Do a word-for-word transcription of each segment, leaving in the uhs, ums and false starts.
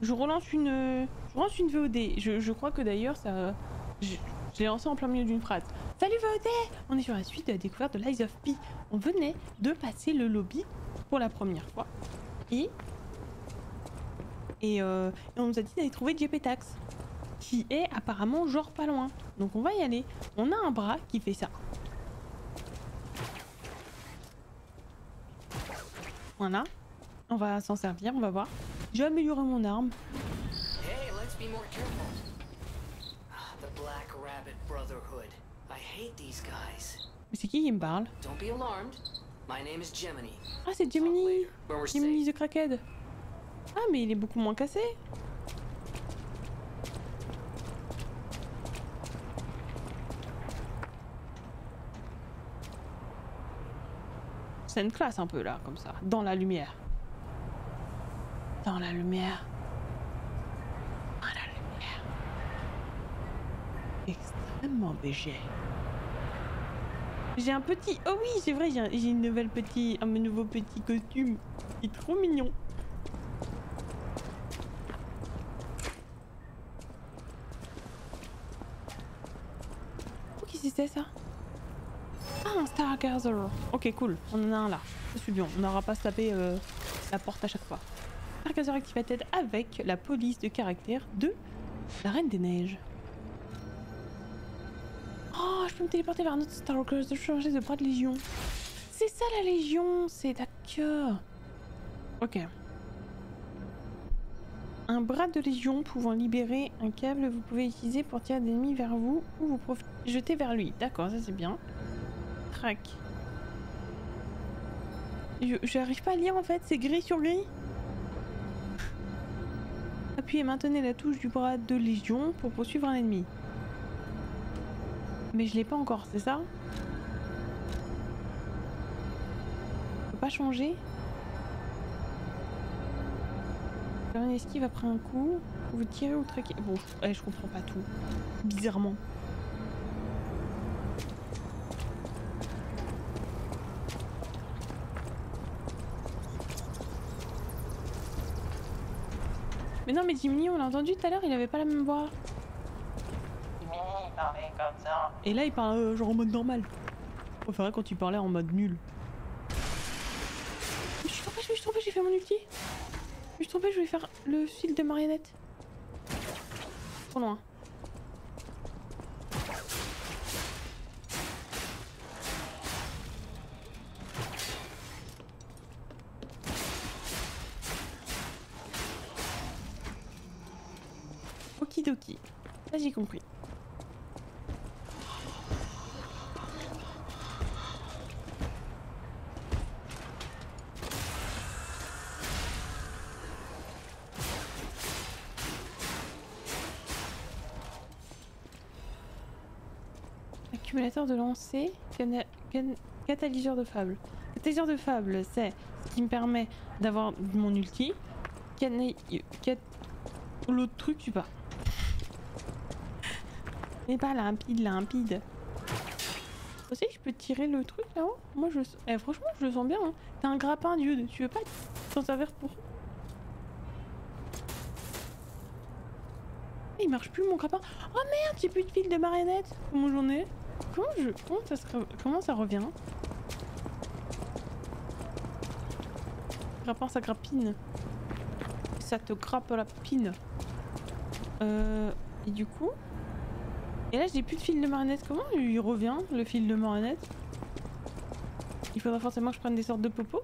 je relance une, je relance une V O D. Je, je crois que d'ailleurs ça, je, je l'ai lancé en plein milieu d'une phrase. Salut V O D! On est sur la suite de la découverte de Lies of P. On venait de passer le lobby pour la première fois et et, euh, et on nous a dit d'aller trouver J P Tax, qui est apparemment genre pas loin. Donc on va y aller. On a un bras qui fait ça. Voilà. On va s'en servir, on va voir. J'ai amélioré mon arme. Hey, let's be more careful. The Black Rabbit Brotherhood. I hate these guys. Mais c'est qui qui me parle? Don't be alarmed. My name is Gemini. Ah, c'est Gemini. When we're Gemini safe. the Crackhead. Ah, mais il est beaucoup moins cassé. C'est une classe un peu là, comme ça, dans la lumière. Dans la lumière. Dans la lumière. Extrêmement léger. J'ai un petit... Oh oui, c'est vrai, j'ai un... une nouvelle petit... un nouveau petit costume. Il est trop mignon. Oh, qu'est-ce que c'est ça? Ah, un Stargazer. Ok, cool. On en a un là. C'est bien. On n'aura pas à se taper euh, la porte à chaque fois. Stargazer activated avec la police de caractère de la Reine des Neiges. Oh, je peux me téléporter vers un autre Stargazer, changer de bras de Légion. C'est ça la Légion, c'est d'accord. Ok. Un bras de Légion pouvant libérer un câble, vous pouvez utiliser pour tirer l'ennemi vers vous ou vous jeter vers lui. D'accord, ça c'est bien. Track. Je j'arrive pas à lire en fait, c'est gris sur gris. Appuyez et maintenez la touche du bras de Légion pour poursuivre un ennemi. Mais je l'ai pas encore, c'est ça? Je peux pas changer? Faire une esquive après un coup. Vous tirez ou traquez. Bon, ouais, je comprends pas tout. Bizarrement. Mais non, mais Jimmy, on l'a entendu tout à l'heure, il avait pas la même voix. Jimmy, il parlait comme ça. Et là, il parle euh, genre en mode normal. On ferait quand il parlait en mode nul. Je me suis trompée, je me suis trompée, j'ai fait mon ulti. Je me suis trompée, je voulais faire le fil de marionnette. Trop loin. Okidoki. Là, j'ai compris. Accumulateur de lancer, cana can catalyseur de fable. Catalyseur de fable, c'est ce qui me permet d'avoir mon ulti. Cana cat l'autre truc, je sais pas. Mais pas limpide, limpide. Tu sais que je peux tirer le truc là-haut? Moi je... Eh, franchement je le sens bien. Hein. T'as un grappin, Dieu. Tu veux pas t'en servir pour... Il marche plus mon grappin. Oh merde, j'ai plus de fil de marionnette. Comment j'en ai? Comment je... Comment ça, se... Comment ça revient? Grappin, ça grappine. Ça te grappe la pine. Euh... Et du coup... Et là j'ai plus de fil de marionnette. Comment il revient le fil de marionnette? Il faudra forcément que je prenne des sortes de popos.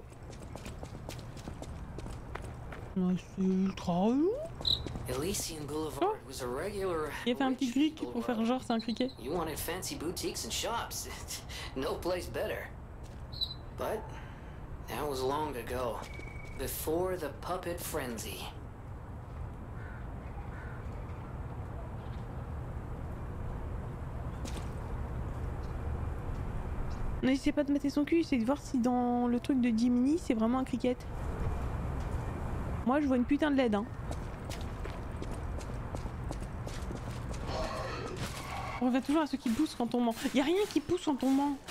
C'est ultra long. Elysian Boulevard was a regular. Il a fait un petit clic pour faire genre c'est un criquet. You wanted fancy boutiques and shops. No place better. But that was long ago. Before the puppet frenzy. N'essayez pas de mater son cul, c'est de voir si dans le truc de Jiminy c'est vraiment un cricket. Moi je vois une putain de L E D hein. On revient toujours à ceux qui poussent quand on ment. Y'a rien qui pousse quand on ment.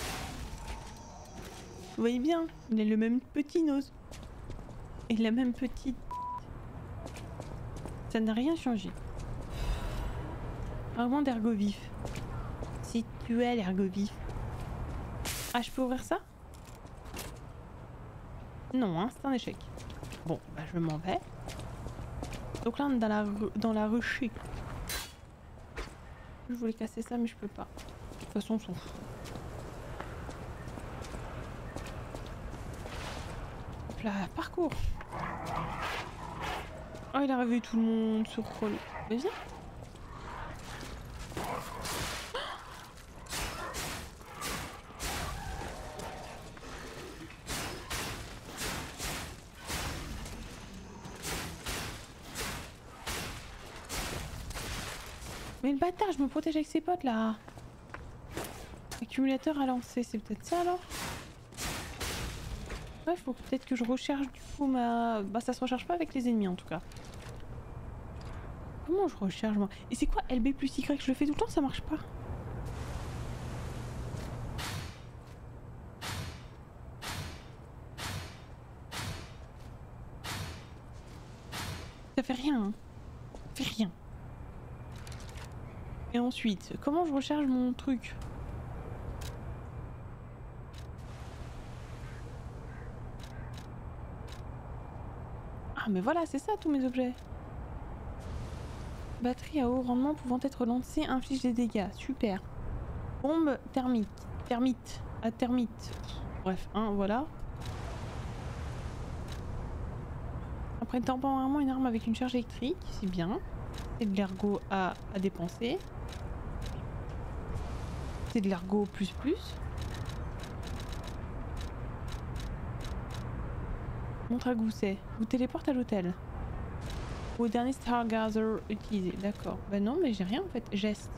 Vous voyez bien, il a le même petit nose. Et la même petite... Ça n'a rien changé. Vraiment d'ergot vif. Si tu es l'ergot vif. Ah, je peux ouvrir ça? Non, hein, c'est un échec. Bon, bah je m'en vais. Donc là, on est dans la, dans la ruchée. Je voulais casser ça, mais je peux pas. De toute façon, on s'en fout. Hop là, parcours. Oh, il a réveillé tout le monde sur rôle. Mais viens. Mais le bâtard, je me protège avec ses potes là. Accumulateur à lancer, c'est peut-être ça alors? Ouais, faut peut-être que je recharge du coup ma... Bah ça se recharge pas avec les ennemis en tout cas. Comment je recharge moi? Et c'est quoi L B plus Y? Je le fais tout le temps, ça marche pas. Ça fait rien. Hein. Ça fait rien. Et ensuite, comment je recharge mon truc? Ah mais voilà, c'est ça tous mes objets. Batterie à haut rendement pouvant être lancée inflige des dégâts. Super. Bombe thermique. Thermite. À thermite. Bref, hein, voilà. Après temporairement une arme avec une charge électrique, c'est bien. C'est de l'ergot à, à dépenser. C'est de l'ergot plus plus. Montre à gousset. Vous téléporte à l'hôtel. Au dernier Stargazer utilisé. D'accord. Bah non, mais j'ai rien en fait. Geste.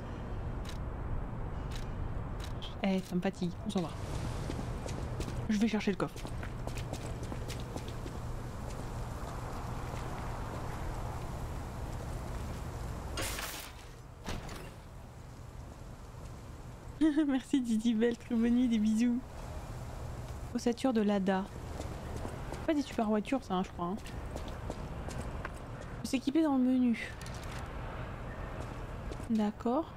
Eh, ça me fatigue. On s'en va. Je vais chercher le coffre. Merci Didi Belle, très bonne nuit, des bisous. Ossature de l'A D A. Pas des super voitures ça, hein, je crois. Hein. S'équiper dans le menu. D'accord.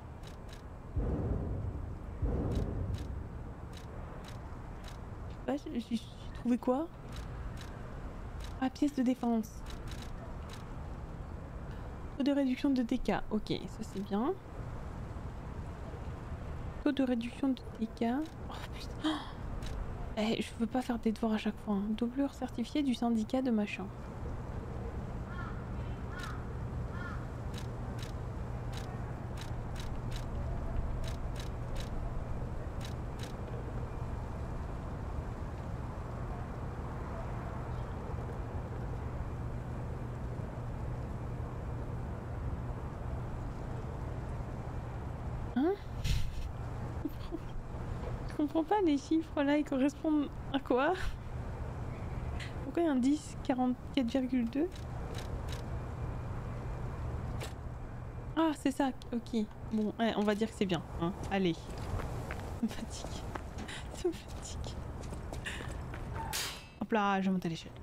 Ouais, j'ai trouvé quoi? Ah, pièce de défense. Taux de réduction de dégâts. Ok, ça c'est bien. Taux de réduction de dégâts. Oh putain. Oh eh, je veux pas faire des devoirs à chaque fois. Hein. Doublure certifiée du syndicat de machin. Je comprends pas les chiffres là, ils correspondent à quoi? Pourquoi il y a un dix, quarante-quatre virgule deux? Ah c'est ça, ok. Bon, ouais, on va dire que c'est bien, hein. Allez. Ça me fatigue. Ça me fatigue. Hop là, je monte à l'échelle.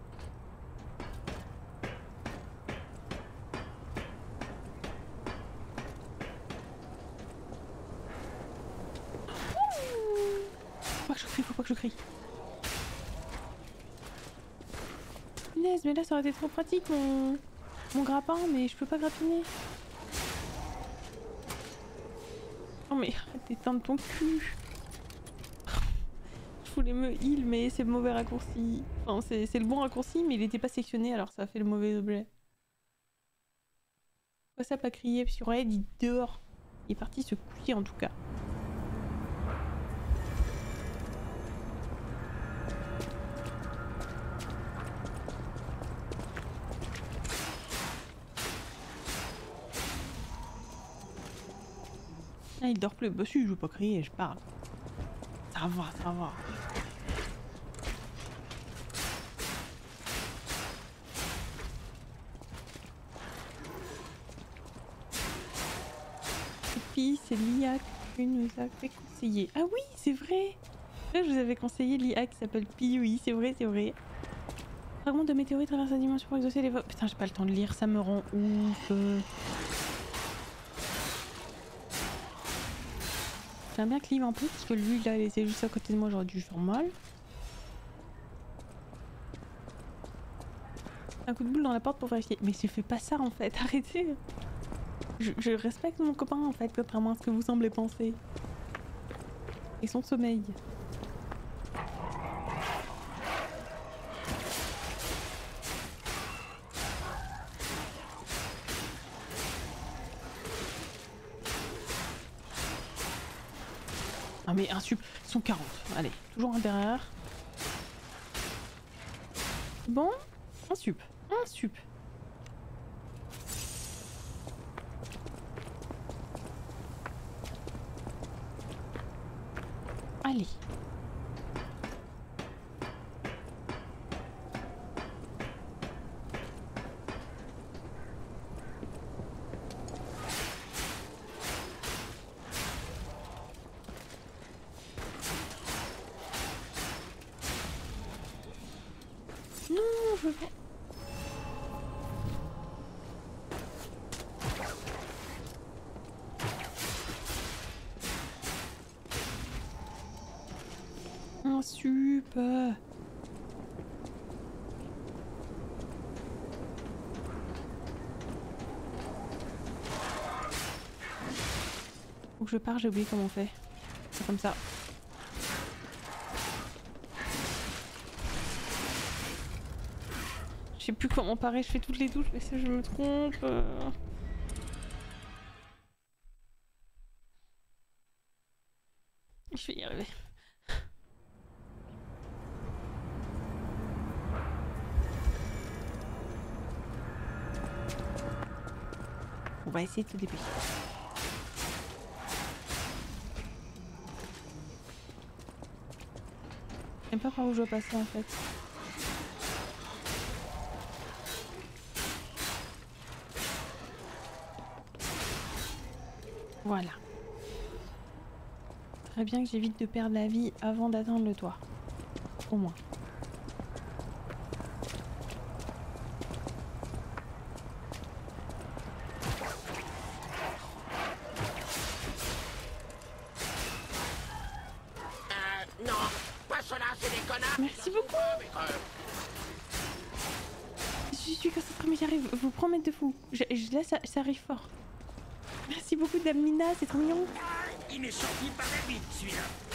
Faut pas que je crie, faut pas que je crie. Punaise, mais là ça aurait été trop pratique mon, mon grappin, mais je peux pas grappiner. Oh mais arrête d'éteindre ton cul. Je voulais me heal mais c'est le mauvais raccourci. Enfin c'est le bon raccourci mais il était pas sectionné alors ça a fait le mauvais objet. Pourquoi ça a pas crié? Parce qu'il dit dehors. Il est parti se coucher en tout cas. Ah, il dort plus. Bah si, je veux pas crier, je parle. Ça va, ça va. Et puis, c'est l'I A qui nous a fait conseiller. Ah oui, c'est vrai. Là, je vous avais conseillé l'I A qui s'appelle Piui. C'est vrai, c'est vrai. Fragment de météorite traverse la dimension pour exaucer les vols. Putain, j'ai pas le temps de lire, ça me rend ouf. J'aime bien Clive un peu parce que lui là il était juste à côté de moi, j'aurais dû faire mal. Un coup de boule dans la porte pour vérifier. Mais je fais pas ça en fait, arrêtez. Je, je respecte mon copain en fait, contrairement à ce que vous semblez penser. Et son sommeil. Ah mais un sup, ils sont quarante. Allez, toujours un derrière. Bon, un sup, un sup. Allez. Non, je veux pas. Un sup. Faut que je pars, j'ai oublié comment on fait. C'est comme ça. Je sais plus comment parer, je fais toutes les touches, mais si je me trompe... Euh... Je vais y arriver. On va essayer de se dépêcher. Je sais pas par où je dois passer en fait. Voilà. Très bien que j'évite de perdre la vie avant d'atteindre le toit. Au moins. Euh, non, pas cela, c'est des connards. Merci beaucoup. Je suis concentrée mais j'arrive, je vous promets de fou. Je, je, là ça, ça arrive fort. Merci beaucoup Dame Mina, c'est trop mignon. Il est sorti par la bite, celui-là.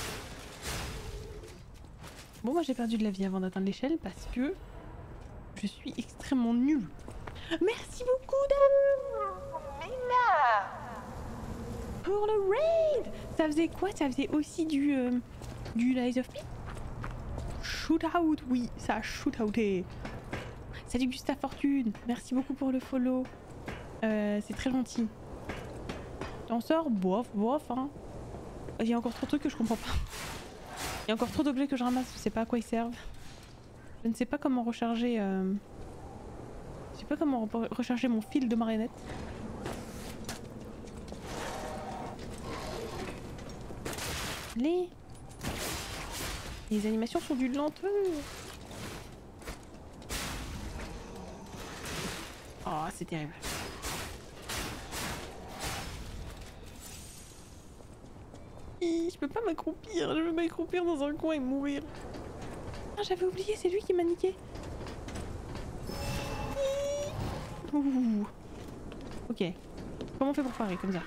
Bon moi j'ai perdu de la vie avant d'atteindre l'échelle parce que je suis extrêmement nulle. Merci beaucoup Dame Mina! pour le raid. Ça faisait quoi? Ça faisait aussi du euh, du Lies of P? Shootout, oui, ça a shootouté. Salut Gustave Fortune, merci beaucoup pour le follow. Euh, c'est très gentil. T'en sors? Bof, bof, hein. Il y a encore trop de trucs que je comprends pas. Il y a encore trop d'objets que je ramasse, je sais pas à quoi ils servent. Je ne sais pas comment recharger... Euh... Je sais pas comment re recharger mon fil de marionnette. Allez. Les animations sont d'une lenteur. Oh, c'est terrible. Je peux pas m'accroupir, je veux m'accroupir dans un coin et mourir. Ah, j'avais oublié, c'est lui qui m'a niqué. Ouh. Ok. Comment on fait pour parer comme ça?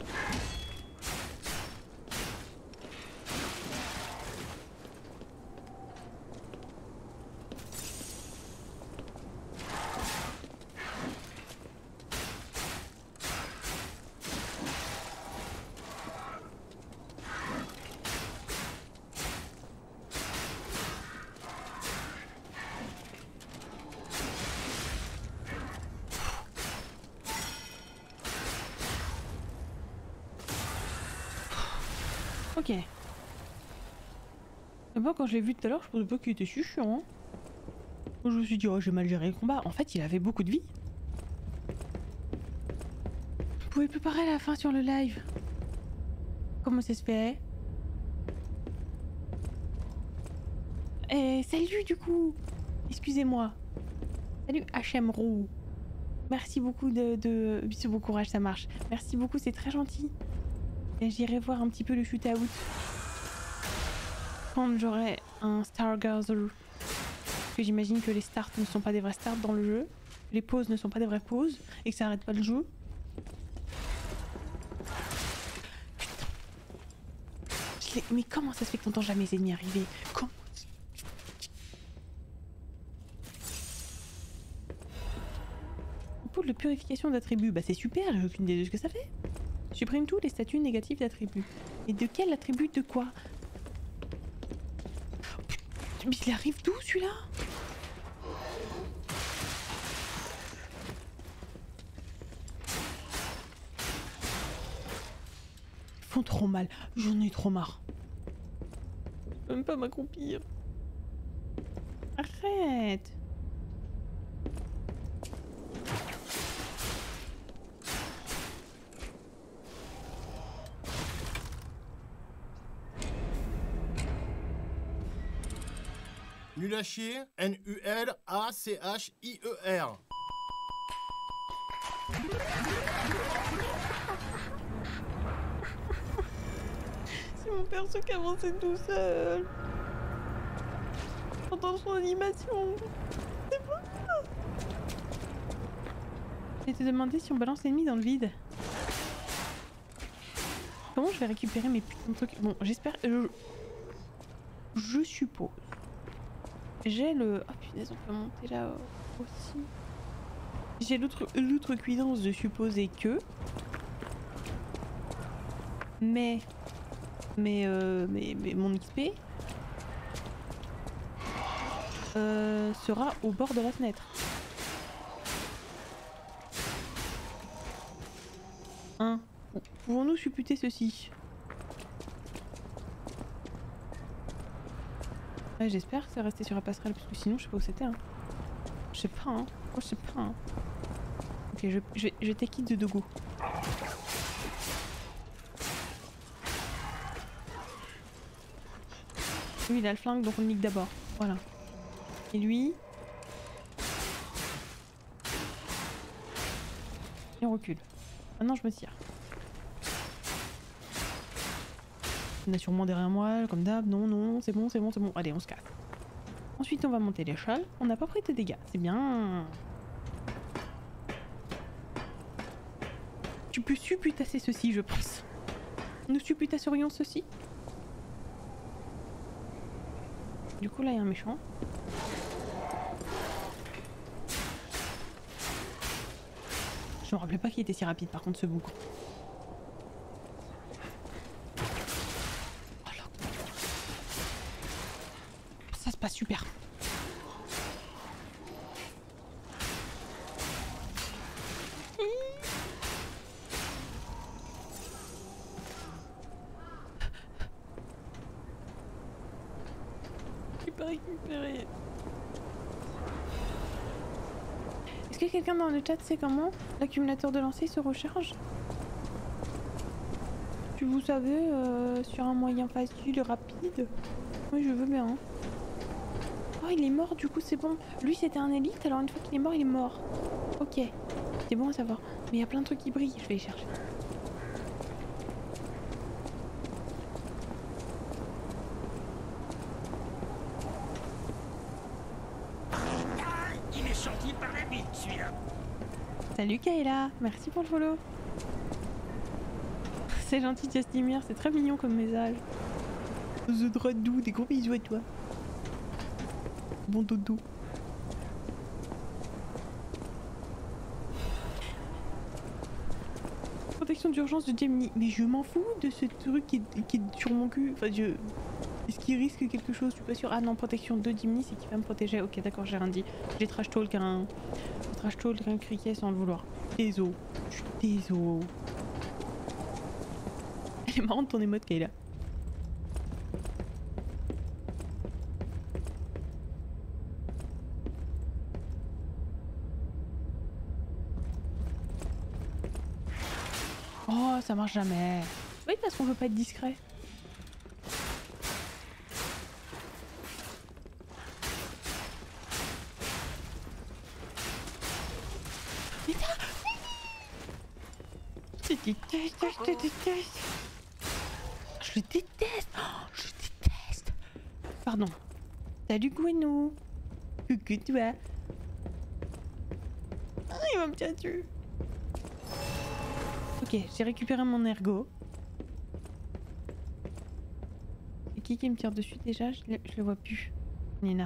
Ok. Et moi quand je l'ai vu tout à l'heure, je pensais pas qu'il était si chiant. Hein. Je me suis dit, oh j'ai mal géré le combat. En fait, il avait beaucoup de vie. Vous pouvez plus parler à la fin sur le live. Comment ça se fait? Eh, salut du coup. Excusez-moi. Salut H M Roux. Merci beaucoup de, de... Bisous, bon courage, ça marche. Merci beaucoup, c'est très gentil. Et j'irai voir un petit peu le shoot-out. Quand j'aurai un Stargazer. Parce que j'imagine que les starts ne sont pas des vrais starts dans le jeu. Les pauses ne sont pas des vraies pauses. Et que ça arrête pas le jeu. Putain. Mais comment ça se fait que t'entends jamais les ennemis arriver? Comment? Pool de purification d'attributs, bah c'est super, j'ai aucune idée de ce que ça fait. Supprime tous les statuts négatifs d'attributs. Et de quel attribut de quoi? Mais il arrive d'où celui-là? Ils font trop mal, j'en ai trop marre. Je peux même pas m'accroupir. Arrête. Nul à chier, N U L A C H I E R. C'est mon perso qui avançait tout seul. J'entends son animation. C'est bon. Je vais te demander si on balance l'ennemi dans le vide. Comment je vais récupérer mes putains de trucs? Bon, j'espère... Je... je suppose. J'ai le... Oh punaise, on peut monter là euh, aussi. J'ai l'autre cuidance de supposer que... Mais... Mais, euh, mais, mais mon X P... Euh, sera au bord de la fenêtre. Hein? Pouvons-nous supputer ceci? Ouais, j'espère que c'est resté sur la passerelle parce que sinon je sais pas où c'était. Hein. Je sais pas, hein. Moi je sais pas. Hein. Ok, je, je, je take it de Dogo. Lui il a le flingue donc on le nique d'abord. Voilà. Et lui... Et on recule. Maintenant je me tire. On a sûrement derrière moi, comme d'hab. Non, non, c'est bon, c'est bon, c'est bon. Allez, on se casse. Ensuite, on va monter l'échelle. On n'a pas pris de dégâts. C'est bien. Tu peux supputasser ceci, je pense. Nous supputasserions ceci. Du coup, là, il y a un méchant. Je me rappelais pas qu'il était si rapide, par contre, ce bouc. Ça se passe super. Je peux récupérer. Est-ce que quelqu'un dans le chat sait comment l'accumulateur de lancer se recharge? Si vous savez, euh, sur un moyen facile et rapide. Oui, je veux bien. Hein. Oh, il est mort, du coup, c'est bon. Lui, c'était un élite, alors une fois qu'il est mort, il est mort. Ok. C'est bon à savoir. Mais il y a plein de trucs qui brillent, je vais les chercher. Il est sorti par la bite, celui-là. Salut Kayla, merci pour le follow. C'est gentil Justimir, c'est très mignon comme message. The Dradou, des gros bisous à toi. Bon dodo. Protection d'urgence de Gemini. Mais je m'en fous de ce truc qui est, qui est sur mon cul. Enfin, je... Est-ce qu'il risque quelque chose? Je suis pas sûre. Ah non, protection de Gemini, c'est qu'il va me protéger. Ok, d'accord, j'ai rien dit. J'ai trash talk un... Trash talk un criquet sans le vouloir. Désolé. Je suis désolé. Elle est marrante ton émote, Kayla. Oh, ça marche jamais. Oui, parce qu'on veut pas être discret. Je déteste, je te déteste. Je le déteste. Oh, je le déteste. Pardon. Salut Gwenou. Coucou toi. Ah, il va me tirer dessus. Ok, j'ai récupéré mon ergot. C'est qui qui me tire dessus déjà? Je le, je le vois plus. Nina.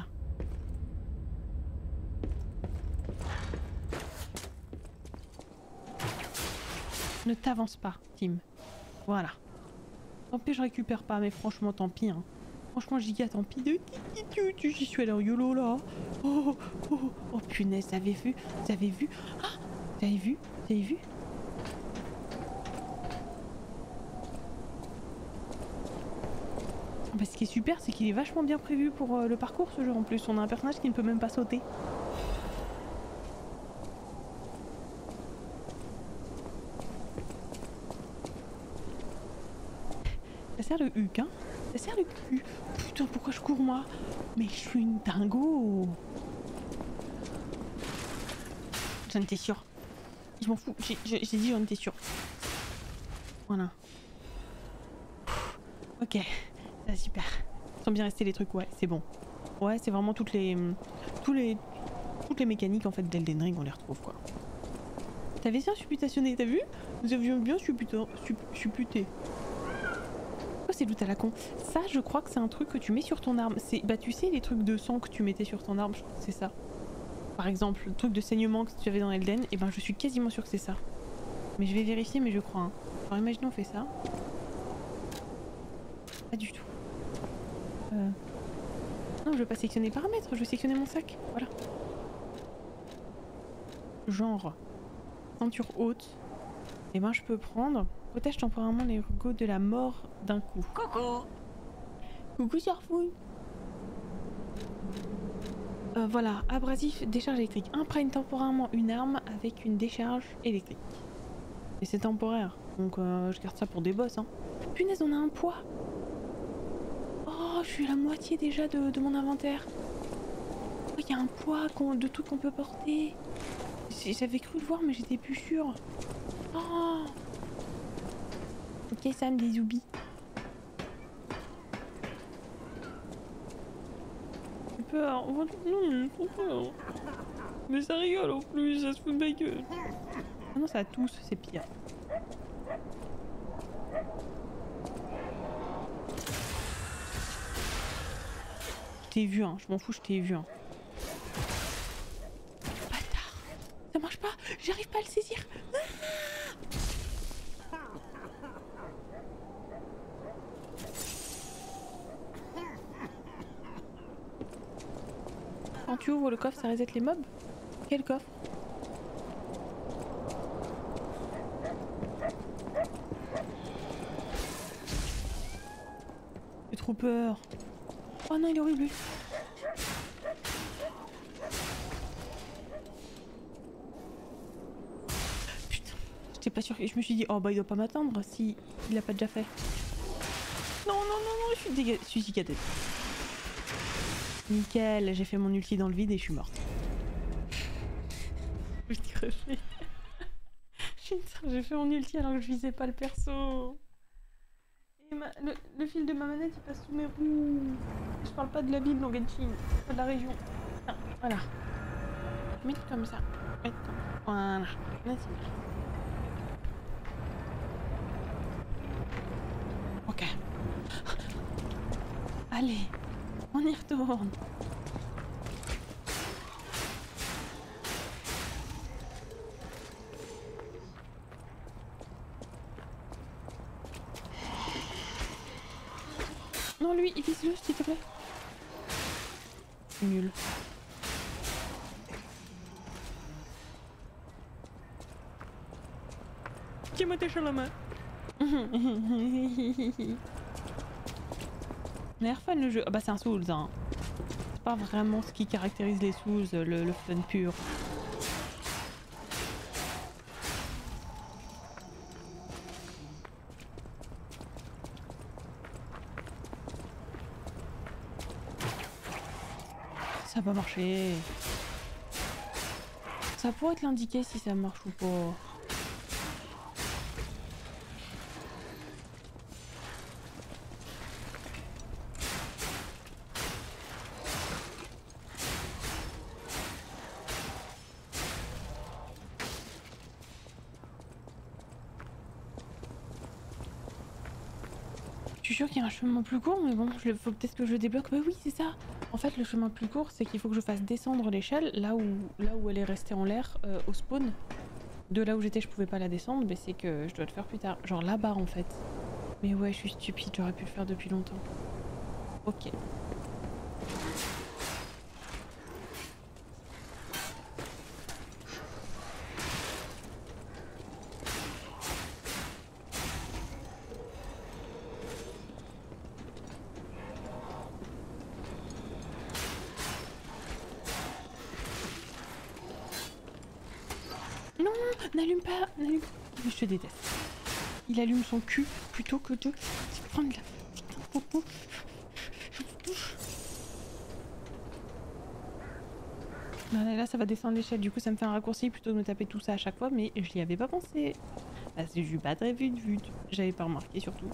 Ne t'avance pas, Tim. Voilà. Tant pis, je récupère pas, mais franchement, tant pis. Hein. Franchement, giga, tant pis. De... J'y suis allé en YOLO là. Oh, oh, oh, oh punaise, vous avez vu? Vous avez vu? Ah, vous avez vu? Vous avez vu? Bah, ce qui est super, c'est qu'il est vachement bien prévu pour euh, le parcours ce jeu en plus. On a un personnage qui ne peut même pas sauter. Ça sert le huc, hein? Ça sert le cul. Putain, pourquoi je cours moi? Mais je suis une dingo. J'en étais sûre. Je m'en fous. J'ai dit j'en étais sûre. Voilà. Ok. Ah, super. Ils sont bien restés les trucs, ouais, c'est bon. Ouais, c'est vraiment toutes les, tous les, toutes les mécaniques en fait d'Elden Ring, on les retrouve quoi. T'avais ça, supputation, t'as vu? Vous avez bien supputé. Oh, c'est loot à la con. Ça, je crois que c'est un truc que tu mets sur ton arme. C'est, bah tu sais les trucs de sang que tu mettais sur ton arme, je crois que c'est ça. Par exemple, le truc de saignement que tu avais dans Elden, et ben je suis quasiment sûre que c'est ça. Mais je vais vérifier, mais je crois. Hein. Alors imaginons on fait ça. Pas du tout. Euh... Non, je veux pas sélectionner paramètres, je veux sélectionner mon sac. Voilà. Genre, ceinture haute. Et ben je peux prendre. Protège temporairement les ergots de la mort d'un coup. Coucou. Coucou Surfouille. Euh, voilà, abrasif, décharge électrique. Imprègne temporairement une arme avec une décharge électrique. Et c'est temporaire, donc euh, je garde ça pour des boss. Hein. Punaise, on a un poids. Oh, je suis à la moitié déjà de, de mon inventaire. Il oh, y a un poids de tout qu'on peut porter. J'avais cru le voir, mais j'étais plus sûre. Oh. Ok, Sam, des zoubis. J'ai peur. Non, j'ai trop peur. Mais ça rigole en plus, ça se fout de ma gueule. Ah non, ça tousse, c'est pire. Je t'ai vu, hein, je m'en fous, je t'ai vu. Hein. Bâtard! Ça marche pas! J'arrive pas à le saisir! Ah, quand tu ouvres le coffre, ça reset les mobs? Quel coffre? J'ai trop peur. Oh non, il est horrible. Putain, j'étais pas sûre. Je me suis dit, oh bah il doit pas m'attendre si il l'a pas déjà fait. Non, non, non, non, je suis dégagée. Je suis cicatée. Nickel, j'ai fait mon ulti dans le vide et je suis morte. Je suis crevée. J'ai fait mon ulti alors que je visais pas le perso. Et ma, le, le fil de ma manette il passe sous mes roues. Je parle pas de la ville dans Genshin, pas de la région. Non, voilà. Mettre comme ça. Mettre comme ça. Voilà. Merci. Ok. Allez, on y retourne. Non, lui, il vise le, s'il te plaît. Nul. Tiens-moi tes à la main. L'air fun le jeu. Ah bah c'est un Souls, hein. C'est pas vraiment ce qui caractérise les Souls, le, le fun pur. Ça va marcher. Ça pourrait te l'indiquer si ça marche ou pas. Je suis sûre qu'il y a un chemin plus court, mais bon, il faut peut-être que je le débloque. Bah oui, c'est ça. En fait, le chemin plus court, c'est qu'il faut que je fasse descendre l'échelle là où, là où elle est restée en l'air euh, au spawn. De là où j'étais, je pouvais pas la descendre, mais c'est que je dois le faire plus tard. Genre là-bas, en fait. Mais ouais, je suis stupide, j'aurais pu le faire depuis longtemps. Ok. Non, n'allume pas, n'allume pas. Je te déteste. Il allume son cul plutôt que de prendre la putain de popo. Là, là, ça va descendre l'échelle, du coup ça me fait un raccourci plutôt que de me taper tout ça à chaque fois, mais je n'y avais pas pensé. Bah, c'est juste pas très vite vu, j'avais pas remarqué surtout.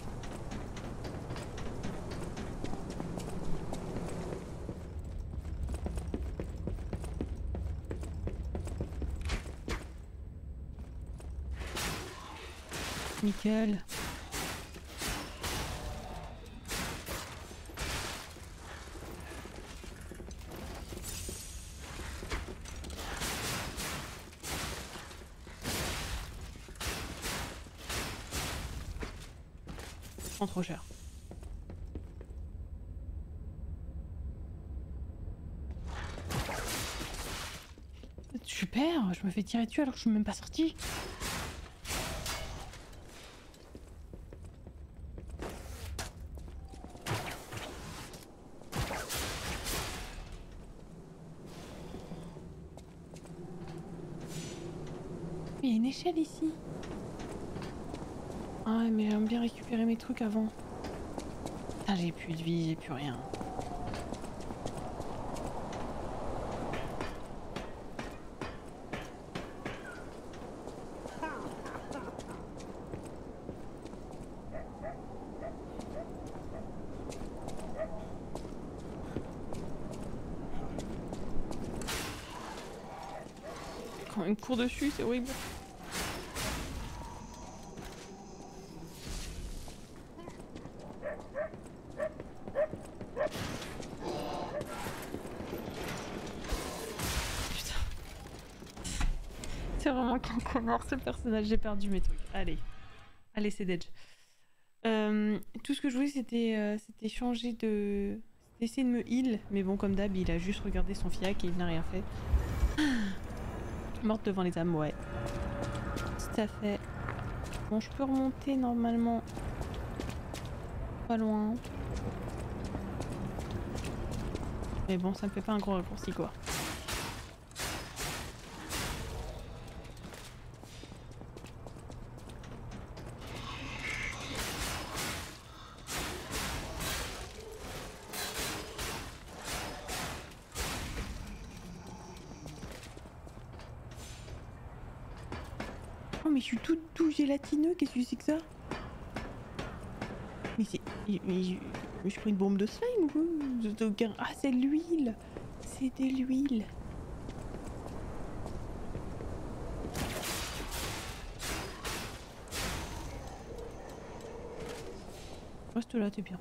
Nickel. Prends trop cher. Super, je me fais tirer dessus alors que je suis même pas sortie. Il y a une échelle ici. Ah ouais, mais j'aime bien récupérer mes trucs avant. Ah, j'ai plus de vie, j'ai plus rien. Quand il me court dessus, c'est horrible. C'est vraiment qu'un connard ce personnage, j'ai perdu mes trucs. Allez, allez c'est dead. Euh, tout ce que je voulais c'était euh, c'était changer de... C'était essayer de me heal, mais bon comme d'hab il a juste regardé son fiac et il n'a rien fait. Morte devant les âmes, ouais. Tout à fait. Bon je peux remonter normalement. Pas loin. Mais bon ça me fait pas un gros raccourci quoi. Oh mais je suis tout tout gélatineux, qu'est-ce que c'est que ça? Mais c'est... Mais, mais, je... mais je prends une bombe de slime ou quoi? Ah c'est de l'huile. C'est de l'huile. Reste là, t'es bien.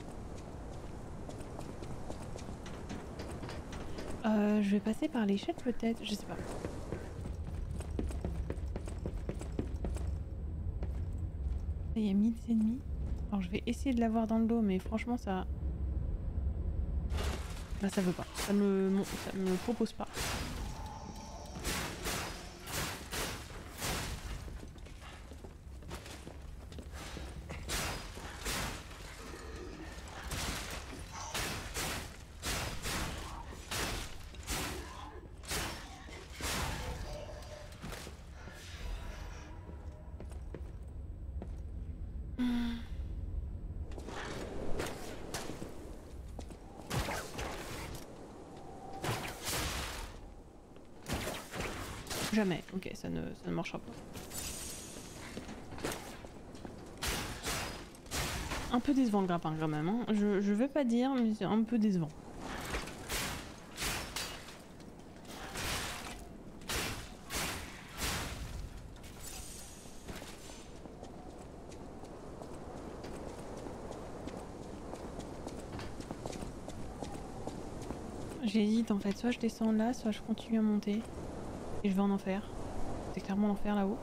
Euh, je vais passer par l'échelle peut-être, je sais pas. Il y a mille ennemis. Alors je vais essayer de l'avoir dans le dos, mais franchement ça... Là ça veut pas, ça me, ça me propose pas. Jamais, ok, ça ne, ça ne marchera pas. Un peu décevant le grappin quand même, hein. je, je vais pas dire, mais c'est un peu décevant. J'hésite en fait, soit je descends là, soit je continue à monter. Et je vais en enfer. C'est clairement l'enfer là-haut.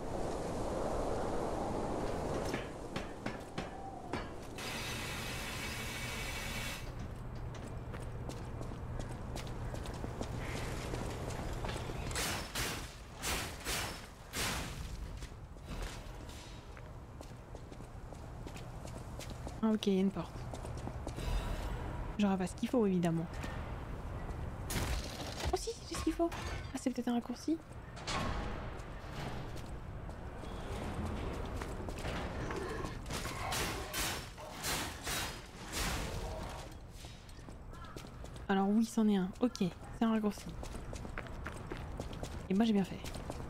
Ah ok, il y a une porte. J'aurai pas ce qu'il faut évidemment. Oh si, j'ai ce qu'il faut. Ah c'est peut-être un raccourci. Alors oui, c'en est un. Ok, c'est un raccourci. Et moi j'ai bien fait.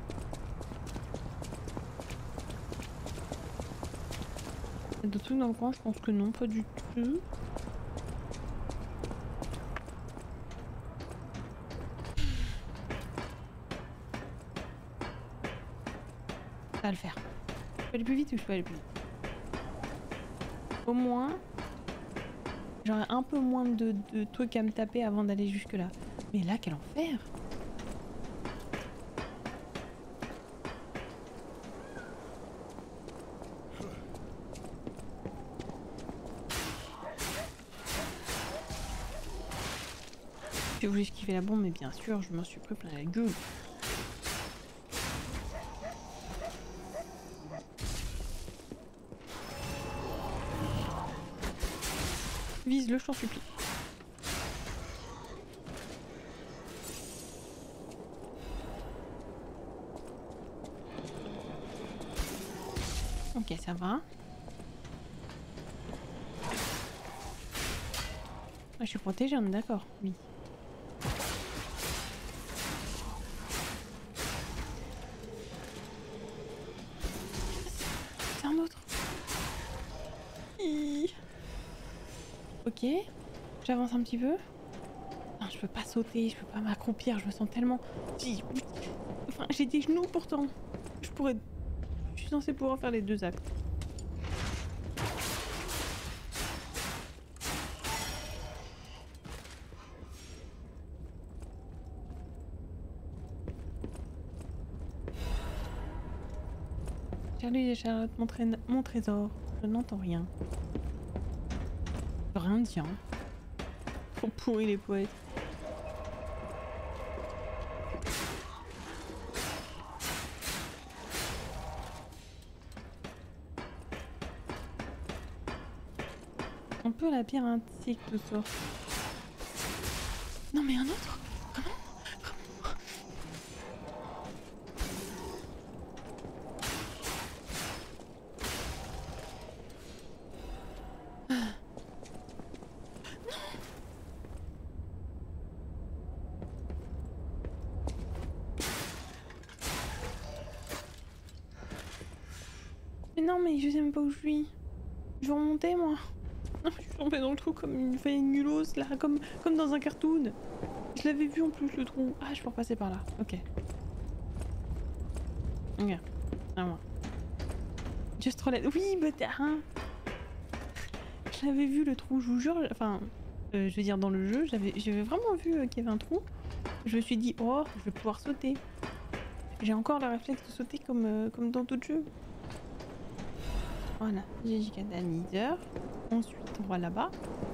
Il y a d'autres trucs dans le coin, je pense que non, pas du tout. Ça va le faire. Je peux aller plus vite ou je peux aller plus vite? Au moins, j'aurai un peu moins de, de trucs à me taper avant d'aller jusque là. Mais là, quel enfer! J'ai voulu esquiver la bombe, mais bien sûr, je m'en suis pris plein la gueule. Vise-le, je t'en supplie. Ok, ça va. Ah, je suis protégée, on est d'accord, oui. C'est un autre. Hi. Ok, j'avance un petit peu. Non, je peux pas sauter, je peux pas m'accroupir, je me sens tellement... Enfin, j'ai des genoux pourtant. Je pourrais... Je suis censée pouvoir faire les deux actes. Charlie et Charlotte, mon, tra... mon trésor. Je n'entends rien. Rien ne tient. Trop pourri les poètes. Un peu labyrinthique tout ça. Non mais un autre? Comment? Mais non mais je sais même pas où je suis. Je vais remonter moi. Non, je suis tombée dans le trou comme une feuille nulos là, comme, comme dans un cartoon. Je l'avais vu en plus le trou. Ah, je peux repasser par là. Ok. Ok. À moi. Just roulette. Oui, bâtard. Hein. Je l'avais vu le trou, je vous jure. Enfin, euh, je veux dire dans le jeu, j'avais j'avais vraiment vu euh, qu'il y avait un trou. Je me suis dit, oh, je vais pouvoir sauter. J'ai encore le réflexe de sauter comme, euh, comme dans d'autres jeux. Voilà, j'ai catalyseur. Ensuite, on va là-bas.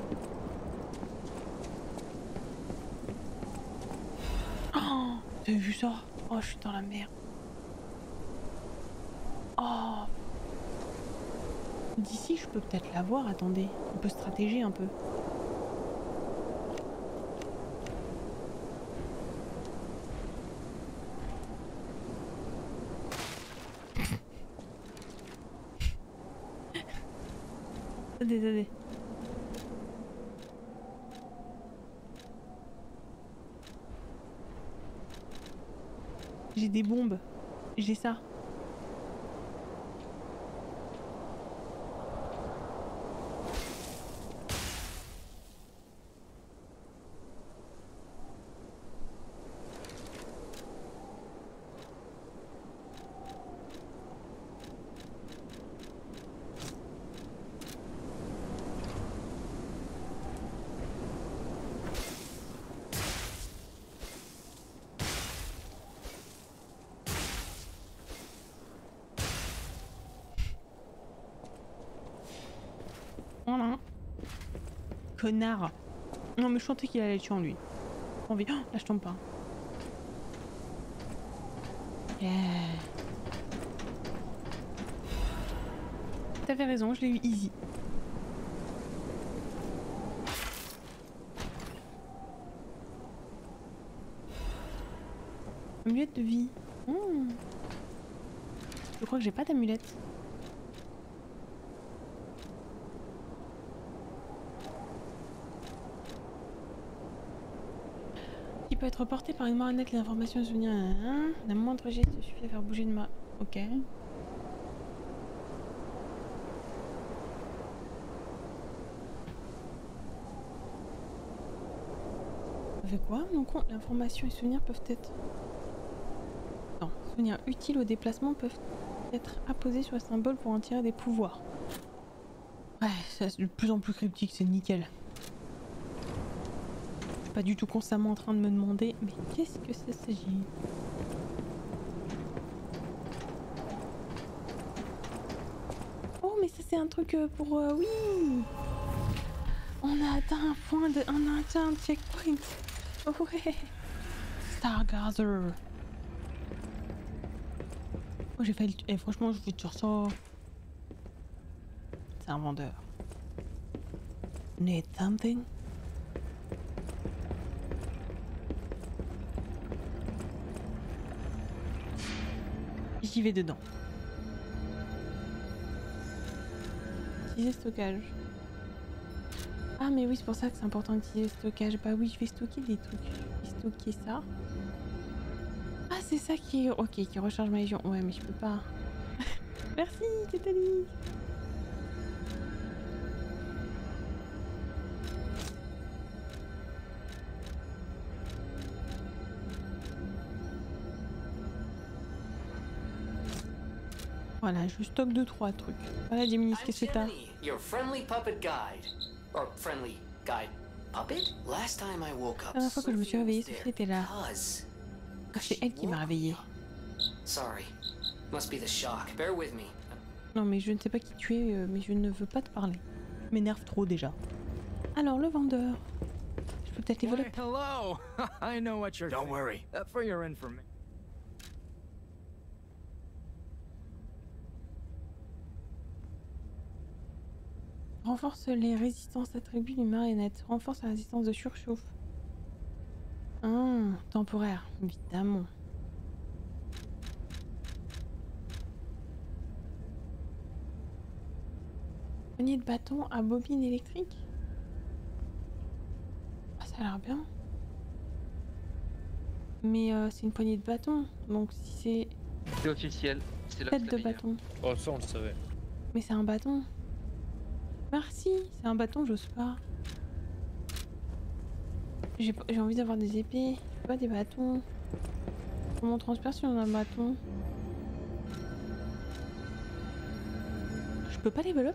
Oh, t'as vu ça? Oh, je suis dans la merde. Oh. D'ici, je peux peut-être la voir. Attendez, on peut stratéger un peu. Attendez, attendez. J'ai des bombes. J'ai ça. connard. Non mais je sentais qu'il allait être chiant lui. Pas envie. Oh, là je tombe pas. Yeah. T'avais raison, je l'ai eu easy. Amulette de vie. Mmh. Je crois que j'ai pas d'amulette. Il peut être porté par une marionnette, les informations et souvenirs. Hein, la moindre geste suffit à faire bouger une main. Ok. Avec quoi? Donc l'information et souvenirs peuvent être... Non, souvenirs utiles au déplacement peuvent être apposés sur le symbole pour en tirer des pouvoirs. Ouais, c'est de plus en plus cryptique, c'est nickel. Pas du tout constamment en train de me demander mais qu'est-ce que ça s'agit? Oh mais ça c'est un truc pour euh, oui, on a atteint un point de on a atteint un checkpoint. Oh ouais, Stargazer. Oh j'ai failli et eh, franchement je vais te dire ça, c'est un vendeur. Need something? J'y vais dedans. Utiliser stockage. Ah mais oui c'est pour ça que c'est important d'utiliser le stockage. Bah oui je vais stocker des trucs. Je vais stocker ça. Ah c'est ça qui est... Ok, qui recharge ma légion. Ouais mais je peux pas. Merci Cataly. Voilà, je stocke deux trois trucs. Voilà, Jiminy, qu'est-ce que t'as? Your friendly puppet guide. Or friendly guide puppet? Last time I woke up. La dernière fois que je me suis réveillée, Sophie était là. C'est elle qui m'a réveillée. Sorry. Must be the shock. Bear with me. Non mais je ne sais pas qui tu es, mais je ne veux pas te parler. M'énerve trop déjà. Alors le vendeur. Je peux peut-être évoluer. Hello. I know what you're Don't worry. uh, for your information. Renforce les résistances attributs d'une marionnette. Renforce la résistance de surchauffe. Ah, temporaire, évidemment. Poignée de bâton à bobine électrique. Ah, ça a l'air bien. Mais euh, c'est une poignée de bâton, donc si c'est... C'est officiel. C'est la Tête de bâton. Oh ça on le savait. Mais c'est un bâton. Merci, c'est un bâton, j'ose pas. J'ai j'ai envie d'avoir des épées, pas des bâtons. Comment on transperce si on a un bâton? Je peux pas level up?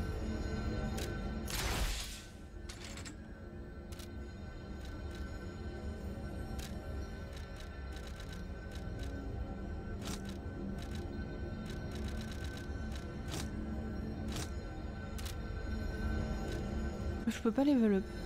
Je peux pas level up.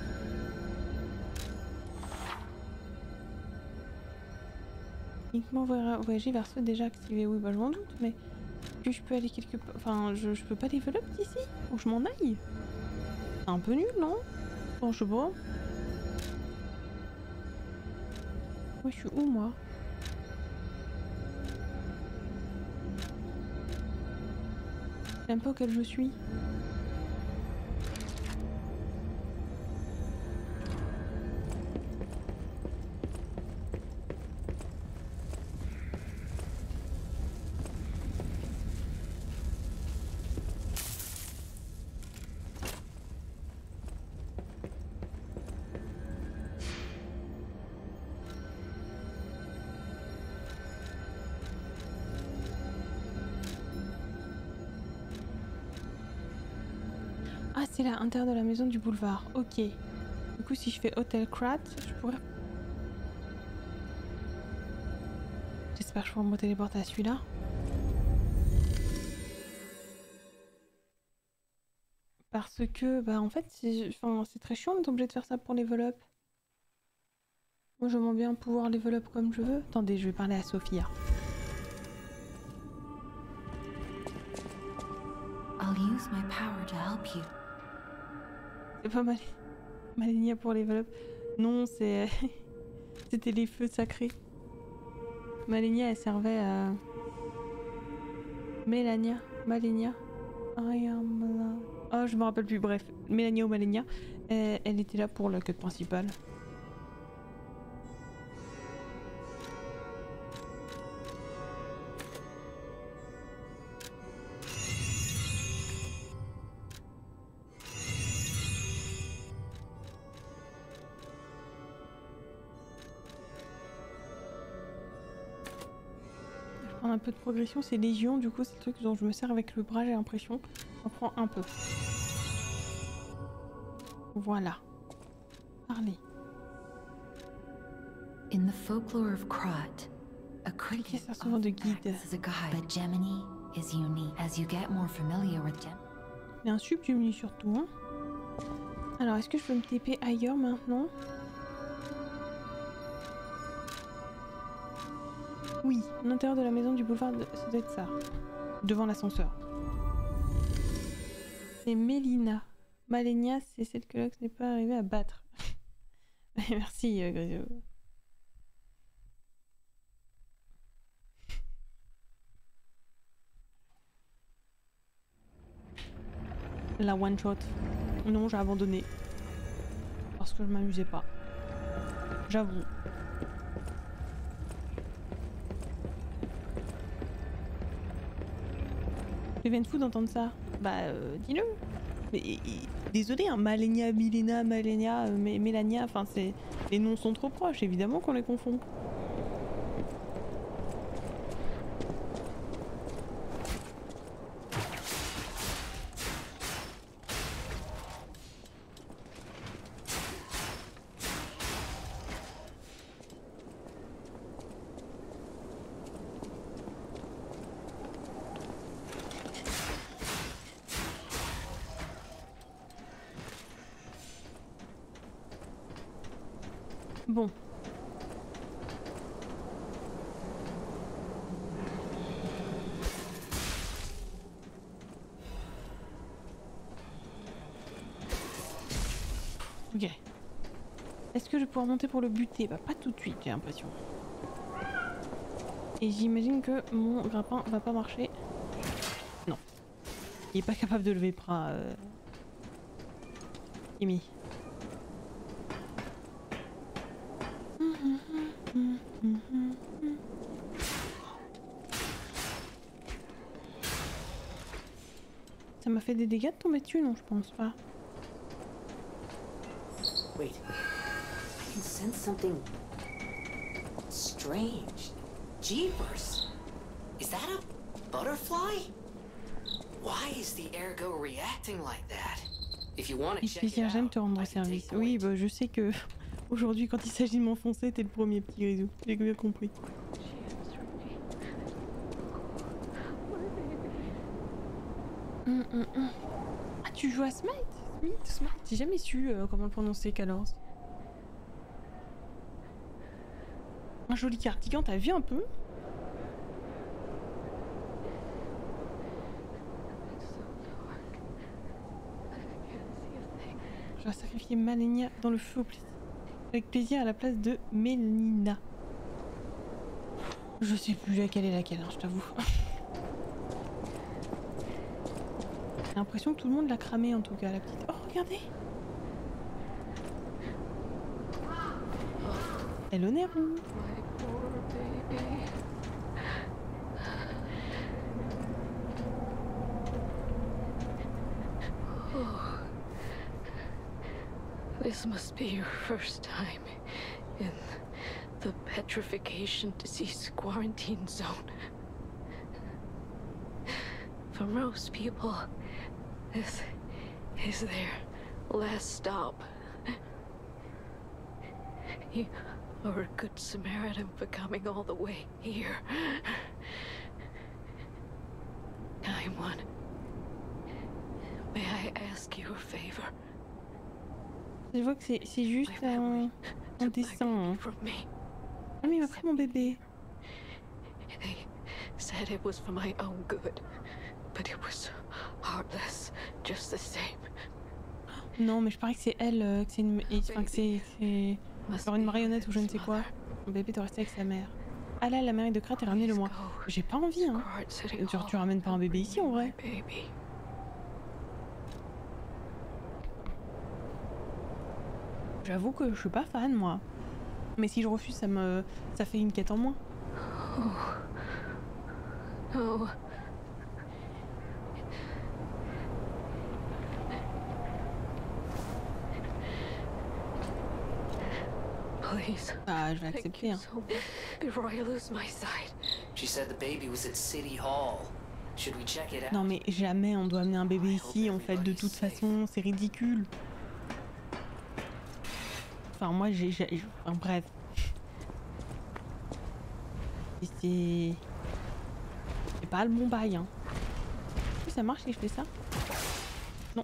Uniquement voyager vers ceux déjà activés. Oui, bah je m'en doute, mais que je peux aller quelque part. Enfin, je, je peux pas level up d'ici. Faut que je m'en aille. C'est un peu nul, non? Bon, je sais pas. Moi, je suis où, moi? J'aime pas auquel je suis. Ah, c'est là, intérieur de la maison du boulevard. Ok. Du coup, si je fais Hôtel Krat, je pourrais... J'espère que je pourrai me téléporter à celui-là. Parce que, bah en fait, c'est enfin, c'est très chiant d'être obligé de faire ça pour level up. Moi, j'aimerais bien pouvoir level up comme je veux. Attendez, je vais parler à Sophia. I'll use my power to help you. C'est pas mal. Malenia pour level up. Non, c'est... C'était les feux sacrés. Malenia, elle servait à... Mélania. Malenia. I am love. Oh, je me rappelle plus. Bref, Mélania ou Malenia. Elle, elle était là pour la quête principale. Un peu de progression, c'est Légion, du coup c'est le truc dont je me sers avec le bras, j'ai l'impression. On prend un peu. Voilà. Parlez. In the folklore of Krot, a cricket ça souvent de guide. acts as a guide, but Gemini is unique. As you get more familiar with Gem. Il y a un subdumini surtout. Hein. Alors, est-ce que je peux me T P ailleurs maintenant? Oui, à l'intérieur de la maison du boulevard, de... ça doit être ça. Devant l'ascenseur. C'est Mélina. Malenia, c'est celle que Lux n'est pas arrivé à battre. Merci, euh, Grisio. La one shot. Non, j'ai abandonné. Parce que je m'amusais pas. J'avoue. Je viens de fou d'entendre ça. Bah, euh, dis-le. Mais et, désolé, hein, Malenia, Milena, Malenia, euh, Mélania, enfin, c'est les noms sont trop proches, évidemment qu'on les confond. Bon. Ok. Est-ce que je vais pouvoir monter pour le buter? Bah pas tout de suite, j'ai l'impression. Et j'imagine que mon grappin va pas marcher. Non. Il est pas capable de lever bras. Euh... Amy. Ça m'a fait des dégâts de tomber dessus, non, je pense pas. Wait, I can sense something strange. Jeepers! Is that a butterfly? Why is the ergo reacting like that? If you want to check it out, j'aime te rendre I can service. take Oui, point. bah je sais que aujourd'hui, quand il s'agit de m'enfoncer, t'es le premier petit grisou. J'ai bien compris. Hum, hum, hum. Ah, tu joues à Smite? Smite, Smite. J'ai jamais su euh, comment le prononcer, Calors. Un joli cardigan, t'as vu un peu? Je vais sacrifier Malenia dans le feu au plaisir. Avec plaisir à la place de Mélina. Je sais plus laquelle est laquelle, hein, je t'avoue. J'ai l'impression que tout le monde l'a cramé en tout cas, la petite. Oh, regardez! Hello Nero! This must be your first time in the petrification disease quarantine zone. For most people, this is their last stop. You are a good Samaritan for coming all the way here. Kind one. May I I ask you a favor? Je vois que c'est juste un, un dessin. Hein. Ah mais il m'a pris mon bébé. They said it was for my own good, but it was heartless, just the same. Non mais je parie que c'est elle, euh, que c'est une, enfin que c'est genre une marionnette ou je ne sais quoi. Mon bébé doit rester avec sa mère. Ah là la mairie de Krat est ramenée le moi. J'ai pas envie hein. Genre tu ramènes pas un bébé ici en vrai. J'avoue que je suis pas fan moi. Mais si je refuse ça me ça fait une quête en moins. Oh. Oh. Please. Ah, je vais accepter. Hein. So before I lose my sight. She said the baby was at City Hall. Should we check it out? Non mais jamais on doit amener un bébé ici en fait de toute façon, c'est ridicule. Enfin moi j'ai... Enfin bref. C'est... C'est pas le bon bail hein. Ça marche si je fais ça? Non.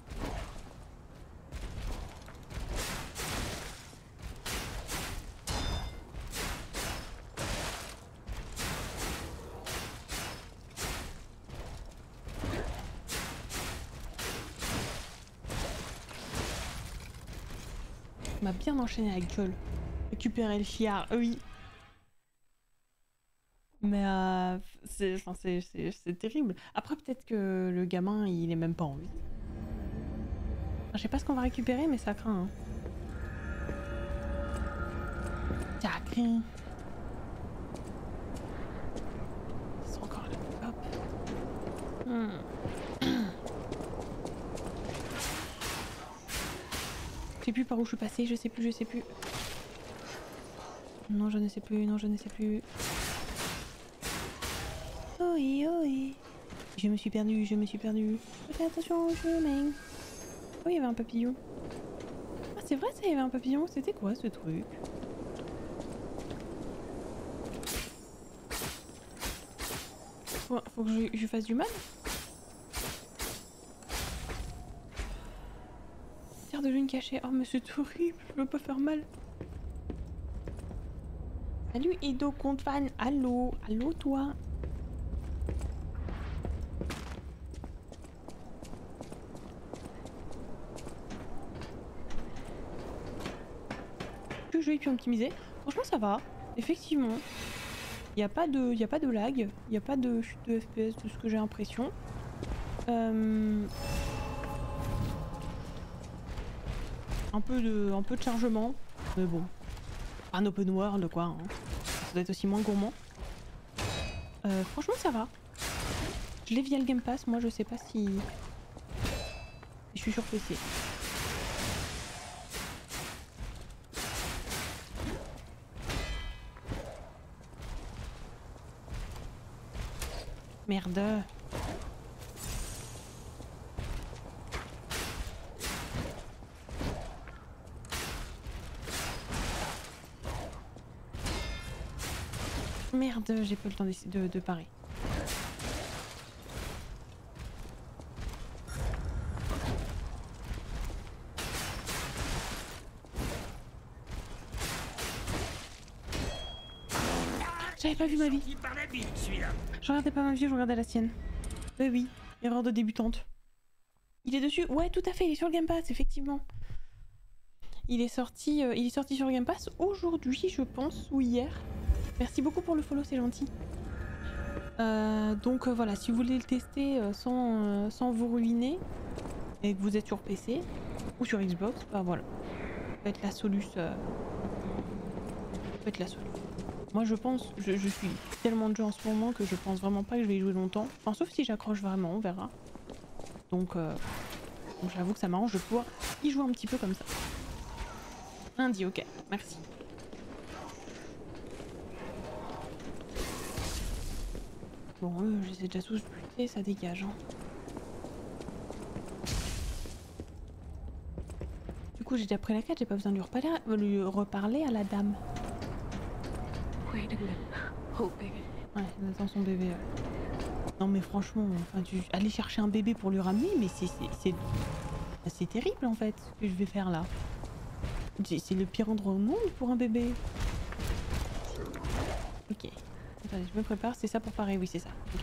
On m'a bien enchaîné avec Joel. Récupérer le chiard, oui. Mais euh, c'est enfin, terrible. Après peut-être que le gamin il est même pas en vie. Enfin, je sais pas ce qu'on va récupérer mais ça craint. Hein. Ça craint. C'est encore là. Hop. Hmm. Je sais plus par où je suis passée, je sais plus, je sais plus. Non je ne sais plus, non je ne sais plus. Oui, oui. Je me suis perdue, je me suis perdue. Fais attention au chemin. Oh, il y avait un papillon. Ah, c'est vrai, ça, il y avait un papillon. C'était quoi ce truc? Faut, faut que je, je fasse du mal? Terre de lune cachée. Oh, mais c'est horrible. Je veux pas faire mal. Salut, Edo Conte-Fan. Allô? Allô, toi? Jouer puis optimiser. Franchement ça va, effectivement. Il n'y a pas de, il y a pas de lag, il n'y a pas de chute de F P S de ce que j'ai l'impression. Euh... Un peu de, un peu de chargement, mais bon, un open world quoi. Hein. Ça doit être aussi moins gourmand. Euh, franchement ça va. Je l'ai via le Game Pass, moi je sais pas si je suis sur P C. Merde. Merde, j'ai pas le temps de, de, de parer. J'avais pas vu ma vie. Je regardais pas ma vie, je regardais la sienne. Bah oui, erreur de débutante. Il est dessus? Ouais, tout à fait, il est sur le Game Pass, effectivement. Il est sorti, euh, il est sorti sur le Game Pass aujourd'hui, je pense, ou hier. Merci beaucoup pour le follow, c'est gentil. Euh, donc euh, voilà, si vous voulez le tester euh, sans, euh, sans vous ruiner, et que vous êtes sur P C ou sur Xbox, bah voilà. Ça peut être la soluce. Euh... Ça peut être la soluce. Moi je pense, je, je suis tellement de jeux en ce moment que je pense vraiment pas que je vais y jouer longtemps. Enfin sauf si j'accroche vraiment, on verra. Donc, euh, donc j'avoue que ça m'arrange de pouvoir y jouer un petit peu comme ça. Lundi, ok, merci. Bon, eux, je les ai déjà tous butés, ça dégage. Hein. Du coup, j'ai déjà pris la quête, j'ai pas besoin de lui reparler, lui reparler à la dame. Wait a minute. Oh, baby. Ouais, elle attend son bébé. Ouais. Non mais franchement, enfin, tu... aller chercher un bébé pour lui ramener, mais c'est c'est c'est terrible en fait ce que je vais faire là. C'est le pire endroit au monde pour un bébé. Ok. Attendez, je me prépare, c'est ça pour parer, oui c'est ça. Okay.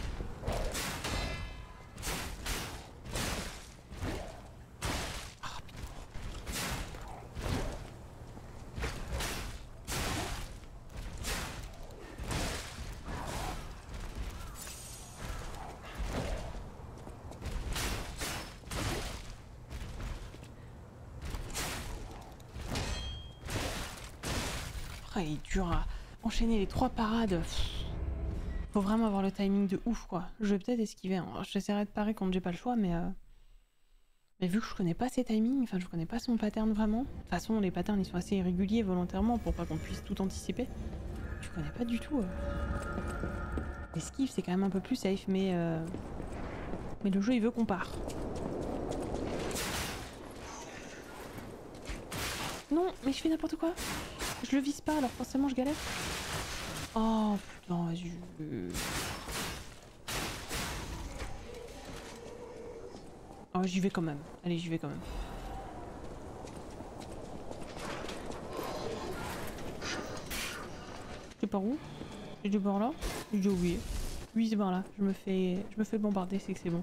Il est dur à enchaîner les trois parades. Faut vraiment avoir le timing de ouf quoi. Je vais peut-être esquiver. Hein. J'essaierai de parer quand j'ai pas le choix, mais euh... mais vu que je connais pas ses timings, enfin je connais pas son pattern vraiment. De toute façon les patterns ils sont assez irréguliers volontairement pour pas qu'on puisse tout anticiper. Je connais pas du tout. Euh... L'esquive c'est quand même un peu plus safe, mais euh... mais le jeu il veut qu'on part. Non, mais je fais n'importe quoi. Je le vise pas, alors forcément je galère. Oh putain, vas-y. Oh, j'y vais quand même. Allez, j'y vais quand même. C'est par où? C'est du bord là? Je dis oui. Oui, c'est par là. Je me fais, je me fais bombarder, c'est que c'est bon.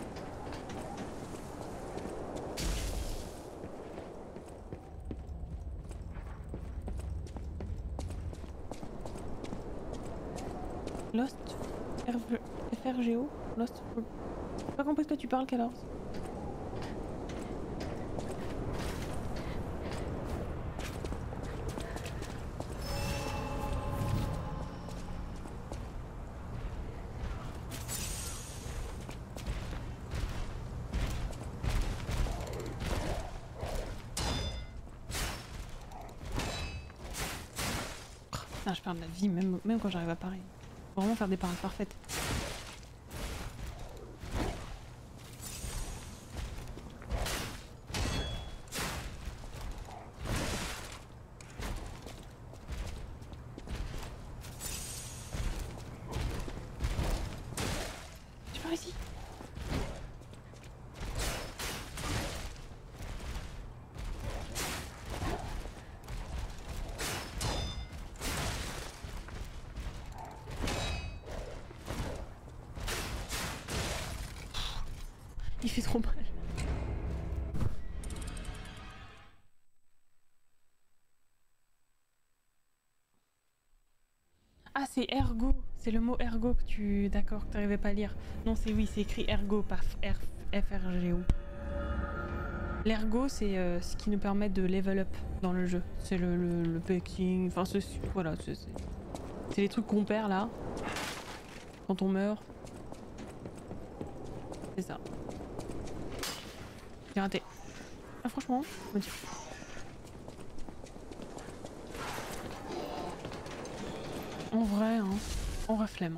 Lost F R G O Lost J'ai pas compris de quoi tu parles, Calors. Putain, je perds de la vie même, même quand j'arrive à parer. Faut vraiment faire des parades parfaites. Tu pars ici. Il fait trop mal. Ah, c'est ergo. C'est le mot ergo que tu... D'accord, que tu n'arrivais pas à lire. Non, c'est oui, c'est écrit ergo, pas F R G O. L'ergo, c'est euh, ce qui nous permet de level up dans le jeu. C'est le, le, le packing, enfin, voilà, c'est les trucs qu'on perd là. Quand on meurt. C'est ça. J'ai raté. Ah franchement, je me dis. En vrai, hein. En vrai flemme.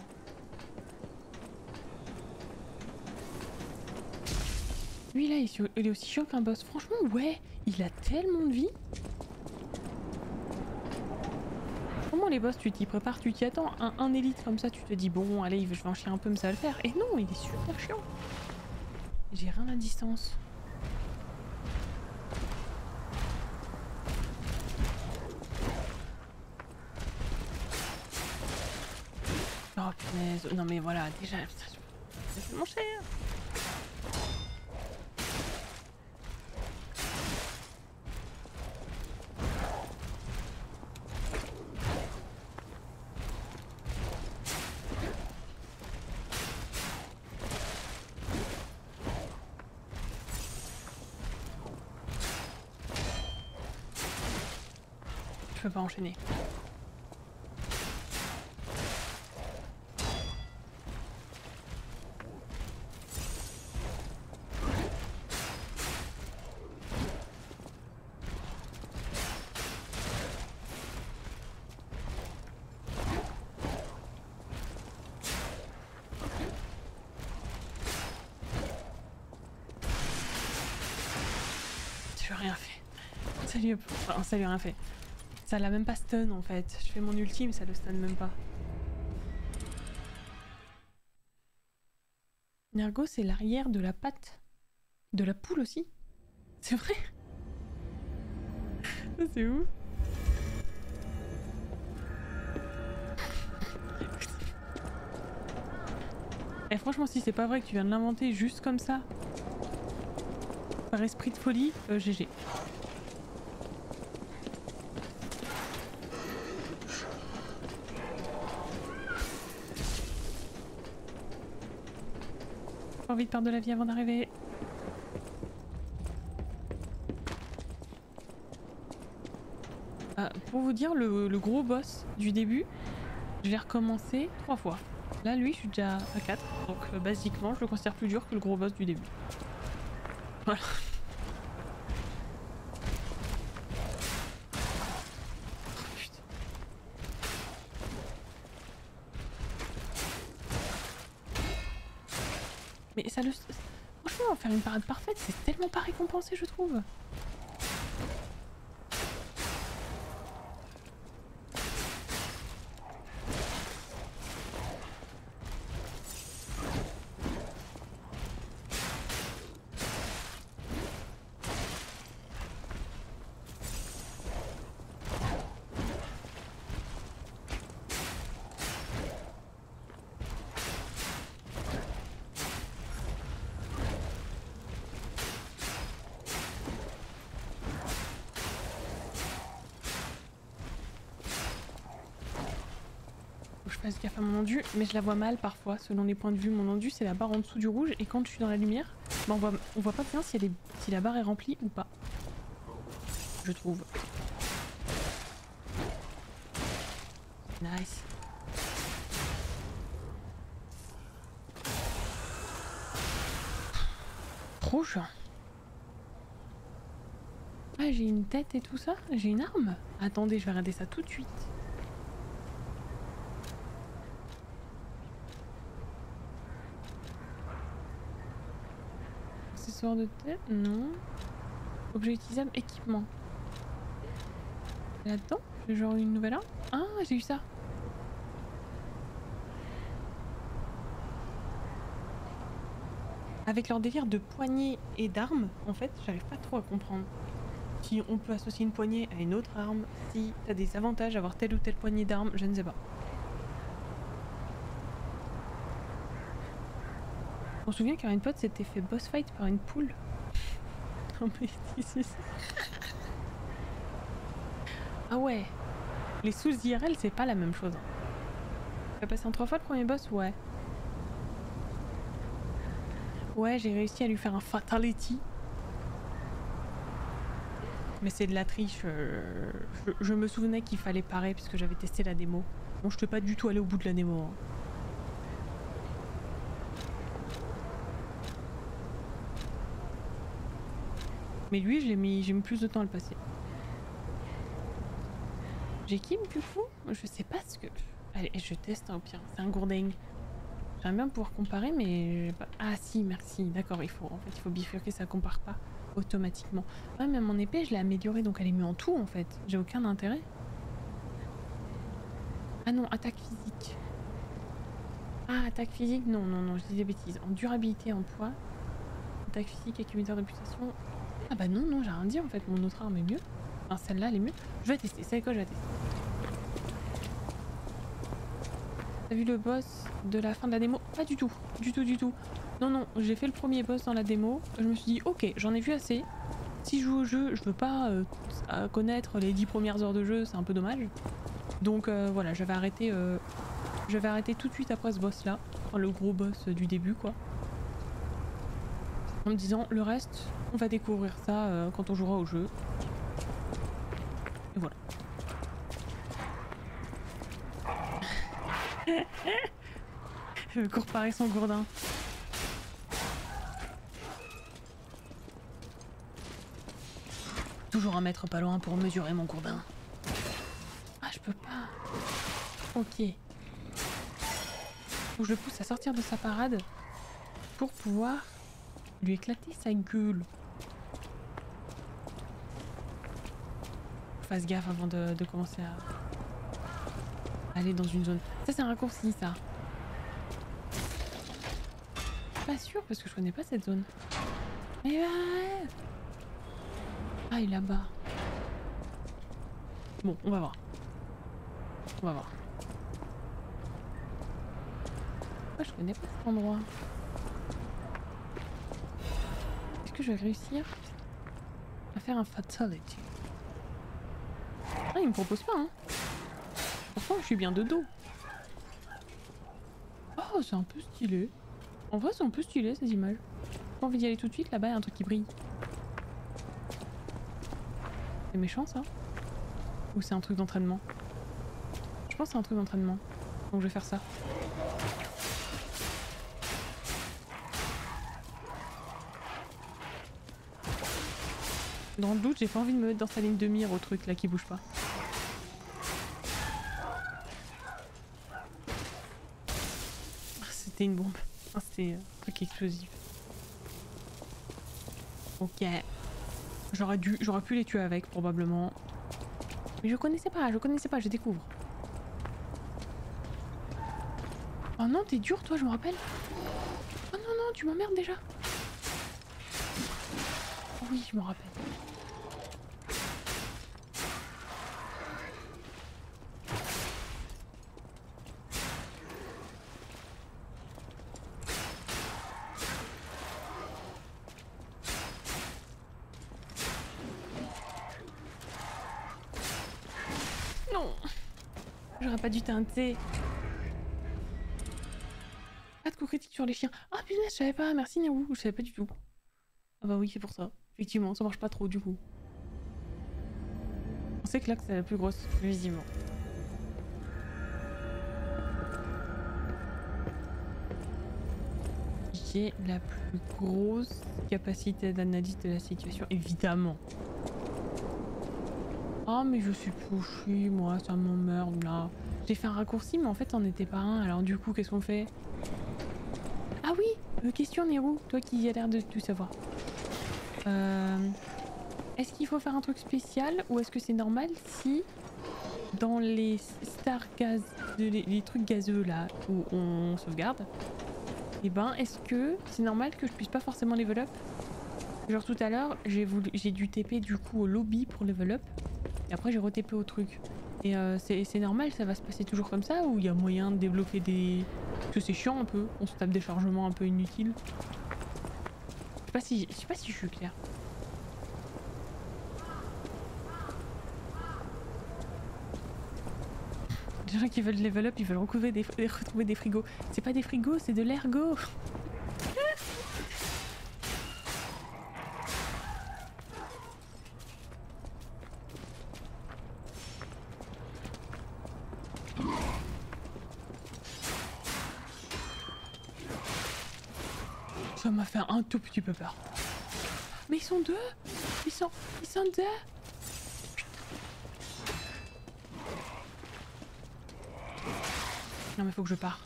Lui là, il, il est aussi chiant qu'un boss. Franchement, ouais, il a tellement de vie. Comment les boss, tu t'y prépares, tu t'y attends. Un, un élite comme ça, tu te dis bon, allez, je vais en chier un peu, mais ça va le faire. Et non, il est super chiant. J'ai rien à distance. Oh punaise, non mais voilà, déjà, c'est tellement cher. Je peux pas enchaîner. Ça lui a rien fait. Ça lui a... Enfin, ça lui a rien fait. Ça l'a même pas stun en fait. Je fais mon ultime, ça le stun même pas. Une ergot, c'est l'arrière de la patte. De la poule aussi. C'est vrai. Ça, c'est où? Et franchement, si c'est pas vrai que tu viens de l'inventer juste comme ça, par esprit de folie, euh, G G. Pas envie de perdre de la vie avant d'arriver. Ah, pour vous dire, le, le gros boss du début, je l'ai recommencé trois fois. Là, lui, je suis déjà à quatre, donc euh, basiquement, je le considère plus dur que le gros boss du début. Voilà. Oh, putain. Mais ça le... Franchement, faire une parade parfaite, c'est tellement pas récompensé, je trouve. Fasse gaffe à mon endu, mais je la vois mal parfois selon les points de vue. Mon endu, c'est la barre en dessous du rouge, et quand je suis dans la lumière, bah on, voit, on voit pas bien si, elle est, si la barre est remplie ou pas, je trouve. Nice. Trop chiant. Ah, j'ai une tête et tout ça? J'ai une arme? Attendez, je vais regarder ça tout de suite. Accessoire de tête? Non. Objet utilisable, équipement. Là-dedans? J'ai genre une nouvelle arme? Ah, j'ai eu ça. Avec leur délire de poignée et d'armes, en fait, j'arrive pas trop à comprendre. Si on peut associer une poignée à une autre arme, si t'as des avantages à avoir telle ou telle poignée d'armes, je ne sais pas. Je me souviens qu'un pote s'était fait boss fight par une poule. Non mais ici. Ah ouais. Les sous I R L, c'est pas la même chose. Tu as passé en trois fois le premier boss? Ouais. Ouais, j'ai réussi à lui faire un fatality. Mais c'est de la triche. Euh, je, je me souvenais qu'il fallait parer puisque j'avais testé la démo. Bon, je t'ai pas du tout allé au bout de la démo. Hein. Mais lui, j'ai mis, j'ai mis plus de temps à le passer. J'ai qui du coup? Je sais pas ce que... Allez, je teste hein, au pire. C'est un gourding. J'aimerais bien pouvoir comparer, mais... Pas... Ah si, merci. D'accord, il faut, en fait, il faut bifurquer, ça compare pas automatiquement. Ouais, mais mon épée, je l'ai améliorée, donc elle est mieux en tout, en fait. J'ai aucun intérêt. Ah non, attaque physique. Ah, attaque physique, non, non, non, je dis des bêtises. En durabilité, en poids. Attaque physique, accumulateur de pulsation... Ah bah non, non, j'ai rien dit en fait, mon autre arme est mieux. Enfin, celle-là, elle est mieux. Je vais tester, c'est quoi, je vais tester. T'as vu le boss de la fin de la démo? Pas du tout, du tout, du tout. Non, non, j'ai fait le premier boss dans la démo. Je me suis dit, ok, j'en ai vu assez. Si je joue au jeu, je veux pas euh, connaître les dix premières heures de jeu, c'est un peu dommage. Donc euh, voilà, je vais arrêter, euh, je vais arrêter tout de suite après ce boss-là. Enfin, le gros boss du début, quoi. En me disant, le reste... On va découvrir ça euh, quand on jouera au jeu. Et voilà. Je cours parer son gourdin. Toujours un mètre pas loin pour mesurer mon gourdin. Ah, je peux pas. Ok. Faut que je le pousse à sortir de sa parade pour pouvoir lui éclater sa gueule. Fasse gaffe avant de, de commencer à aller dans une zone. Ça c'est un raccourci ça. pas sûre parce que je connais pas cette zone. Mais ouais. Ah, il est là-bas. Bon, on va voir. On va voir. Moi, je connais pas cet endroit. Est-ce que je vais réussir à faire un fatality? Ah, il me propose pas, hein. Pourtant, je suis bien de dos. Oh, c'est un peu stylé. En vrai, c'est un peu stylé ces images. J'ai pas envie d'y aller tout de suite. Là-bas, il y a un truc qui brille. C'est méchant, ça? Ou c'est un truc d'entraînement? Je pense que c'est un truc d'entraînement. Donc, je vais faire ça. Dans le doute, j'ai pas envie de me mettre dans sa ligne de mire au truc là qui bouge pas. Ah, c'était une bombe. Ah, c'était un truc explosif. Ok. J'aurais dû, j'aurais pu les tuer avec probablement. Mais je connaissais pas, je connaissais pas, je découvre. Oh non, t'es dur toi, je me rappelle. Oh non, non, tu m'emmerdes déjà. Oui, je me rappelle. Non, j'aurais pas dû teinter. Pas de coup critique sur les chiens. Ah punaise, je savais pas, merci Niaou, je savais pas du tout. Ah bah oui, c'est pour ça. Effectivement, ça marche pas trop du coup. On sait que là que c'est la plus grosse, visiblement. J'ai la plus grosse capacité d'analyse de la situation, évidemment. Ah mais je suis pushy, moi, ça m'emmerde là. J'ai fait un raccourci, mais en fait, on n'était pas un. Alors du coup, qu'est-ce qu'on fait? Ah oui, euh, question Nero, toi qui as l'air de tout savoir. Euh, est-ce qu'il faut faire un truc spécial ou est-ce que c'est normal si dans les star gaz, les, les trucs gazeux là où on sauvegarde, et eh ben est-ce que c'est normal que je puisse pas forcément level up? Genre tout à l'heure j'ai voulu, j'ai dû T P du coup au lobby pour level up et après j'ai re-T P au truc. Et euh, c'est normal, ça va se passer toujours comme ça ou il y a moyen de débloquer des... Parce que c'est chiant un peu, on se tape des chargements un peu inutiles. Je sais pas si, je sais pas si je suis claire. Les gens qui veulent level up, ils veulent retrouver des, retrouver des frigos. C'est pas des frigos, c'est de l'ergot. Ça m'a fait un tout petit peu peur. Mais ils sont deux. Ils sont... Ils sont deux. Non mais faut que je pars.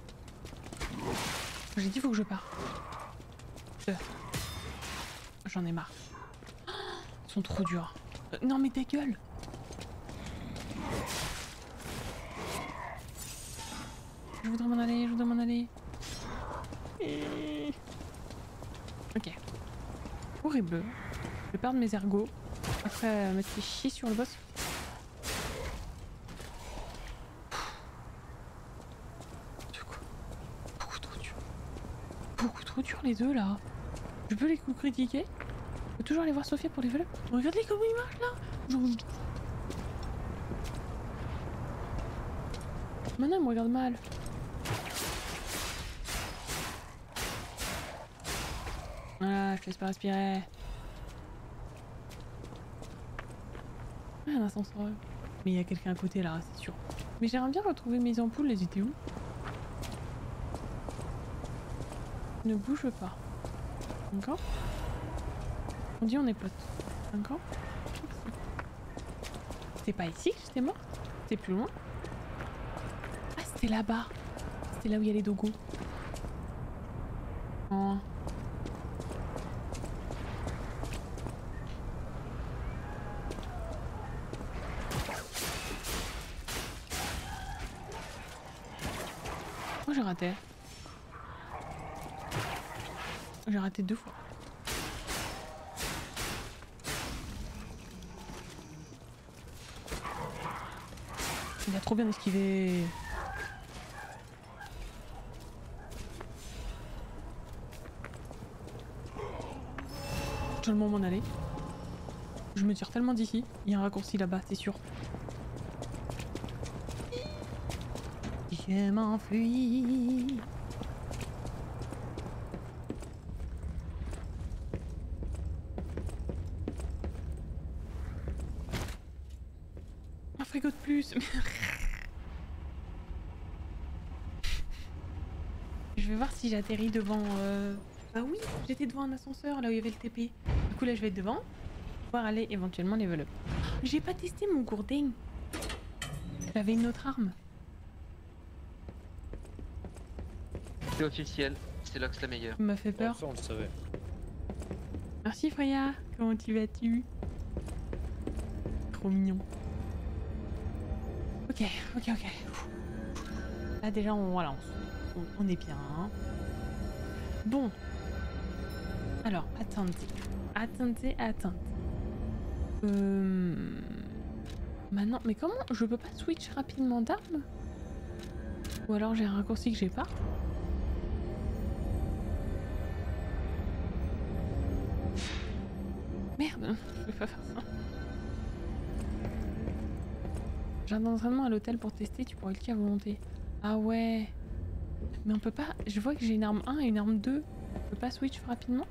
J'ai dit faut que je pars. Euh. J'en ai marre. Ils sont trop durs. Euh, non mais ta gueule. Je voudrais m'en aller, je voudrais m'en aller. Ok. Horrible. Je vais perdre mes ergots. Après euh, mettre les chier sur le boss. Beaucoup trop dur. Beaucoup trop dur les deux là. Je peux les coups critiquer. Je peux toujours aller voir Sophia pour les level up. Regardez comment ils marchent là. Genre... Maintenant il me regarde mal. Voilà, je te laisse pas respirer. Ah, un ascenseur. Mais il y a quelqu'un à côté là, c'est sûr. Mais j'aimerais bien retrouver mes ampoules, elles étaient où? Ne bouge pas. D'accord? On dit on est potes. D'accord? C'est pas ici que j'étais morte? C'est plus loin? Ah, c'était là-bas. C'était là où il y a les dogos. Oh. J'ai raté. J'ai raté deux fois. Il a trop bien esquivé. Je le moment m'en aller. Je me tire tellement d'ici. Il y a un raccourci là-bas, c'est sûr. Je m'enfuis. Un frigo de plus. Je vais voir si j'atterris devant... Euh... Bah oui, j'étais devant un ascenseur là où il y avait le T P. Du coup là je vais être devant. Pouvoir aller éventuellement level up. J'ai pas testé mon gourdin. J'avais une autre arme. C'est officiel, c'est l'Ox la meilleure. Ça m'a fait peur. Ça, on le savait. Merci Freya, comment tu vas-tu? Trop mignon. Ok, ok, ok. Là déjà on, voilà, on, on, on est bien. Hein. Bon. Alors, attendez. Attendez, attendez. Euh... Maintenant, mais comment? Je peux pas switch rapidement d'arme? Ou alors j'ai un raccourci que j'ai pas? Merde, je vais pas faire ça. J'ai un entraînement à l'hôtel pour tester, tu pourrais le cliquer à volonté. Ah ouais. Mais on peut pas... Je vois que j'ai une arme un et une arme deux. On peut pas switch rapidement?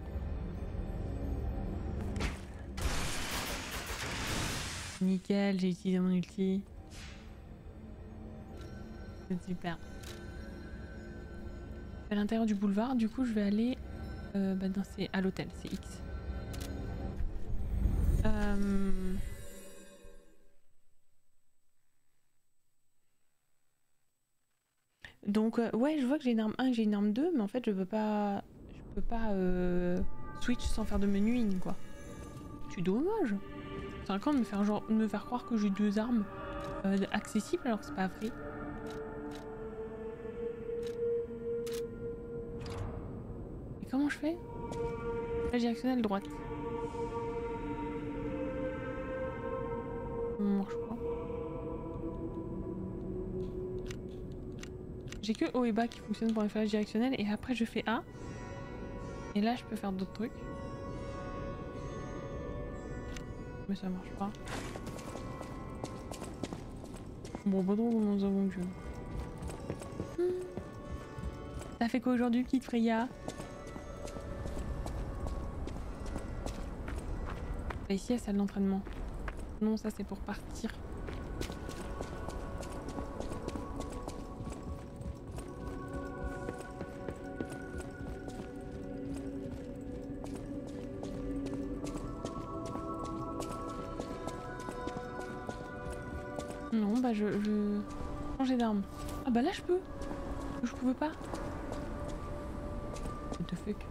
Nickel, j'ai utilisé mon ulti. C'est super. À l'intérieur du boulevard, du coup je vais aller... Euh, bah non, c'est à l'hôtel, c'est X. Euh... Donc euh, ouais, je vois que j'ai une arme un et j'ai une arme deux, mais en fait je peux pas... Je peux pas euh... switch sans faire de menu in, quoi. C'est dommage. C'est un camp de me faire, genre, me faire croire que j'ai deux armes euh, accessibles alors que c'est pas vrai. Et comment je fais? La directionnelle droite. Ça marche pas. J'ai que haut et bas qui fonctionnent pour les flash directionnels et après je fais A. Et là je peux faire d'autres trucs. Mais ça marche pas. Bon, pas trop comment nous avons que... Hmm. T'as fait quoi aujourd'hui, petite Freya? Bah ici, la salle d'entraînement. Non, ça c'est pour partir. Non, bah je... je... changer d'arme. Ah bah là je peux. Je pouvais pas. What the fuck.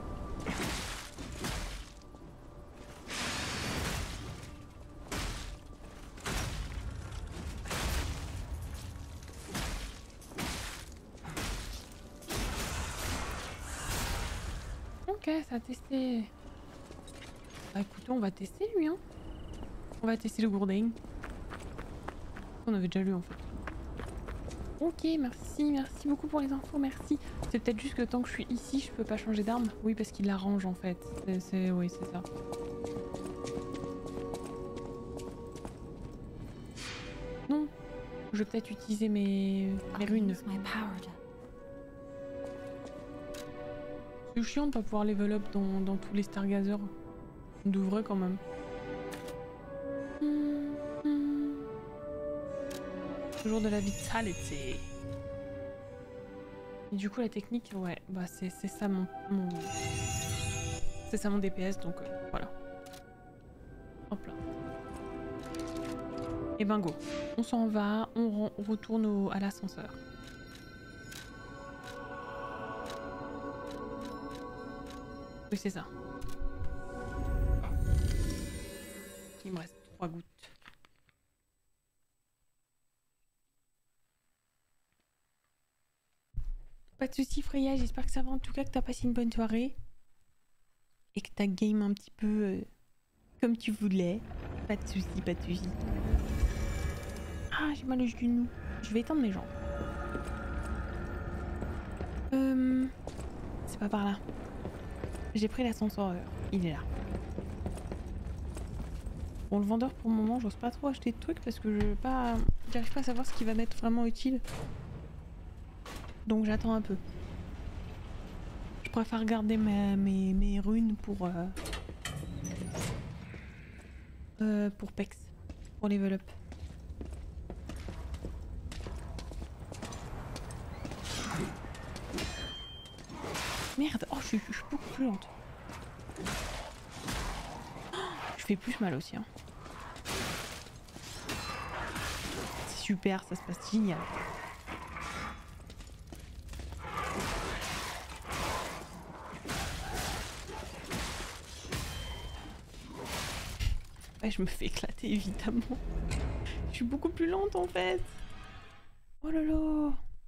Ok, ça a testé. Bah écoutez, on va tester lui, hein. On va tester le gourdin. On avait déjà lu en fait. Ok, merci, merci beaucoup pour les infos, merci. C'est peut-être juste que tant que je suis ici, je peux pas changer d'arme. Oui, parce qu'il l'arrange en fait. C'est, oui, c'est ça. Non, je vais peut-être utiliser mes, mes runes. C'est chiant de pas pouvoir level up dans, dans tous les Stargazers. On devrait quand même. Toujours de la vitalité. Et du coup la technique, ouais, bah c'est ça mon, mon... c'est ça mon D P S, donc euh, voilà. Hop là. Et ben go. On s'en va, on, on retourne au, à l'ascenseur. Oui c'est ça. Il me reste trois gouttes. Pas de soucis Freya, j'espère que ça va en tout cas, que t'as passé une bonne soirée. et que t'as game un petit peu euh, comme tu voulais, pas de soucis, pas de soucis. Ah, j'ai mal au genou. Je vais étendre mes jambes. Euh... C'est pas par là. J'ai pris l'ascenseur. Il est là. Bon, le vendeur pour le moment, j'ose pas trop acheter de trucs parce que je pas, j'arrive pas à savoir ce qui va m'être vraiment utile. Donc j'attends un peu. Je préfère garder mes, mes, mes runes pour euh, euh, pour Pex, pour level up. Merde, oh je suis, je suis beaucoup plus lente. Oh, je fais plus mal aussi. Hein. C'est super, ça se passe génial. Ouais, je me fais éclater évidemment. Je suis beaucoup plus lente en fait. Oh là là.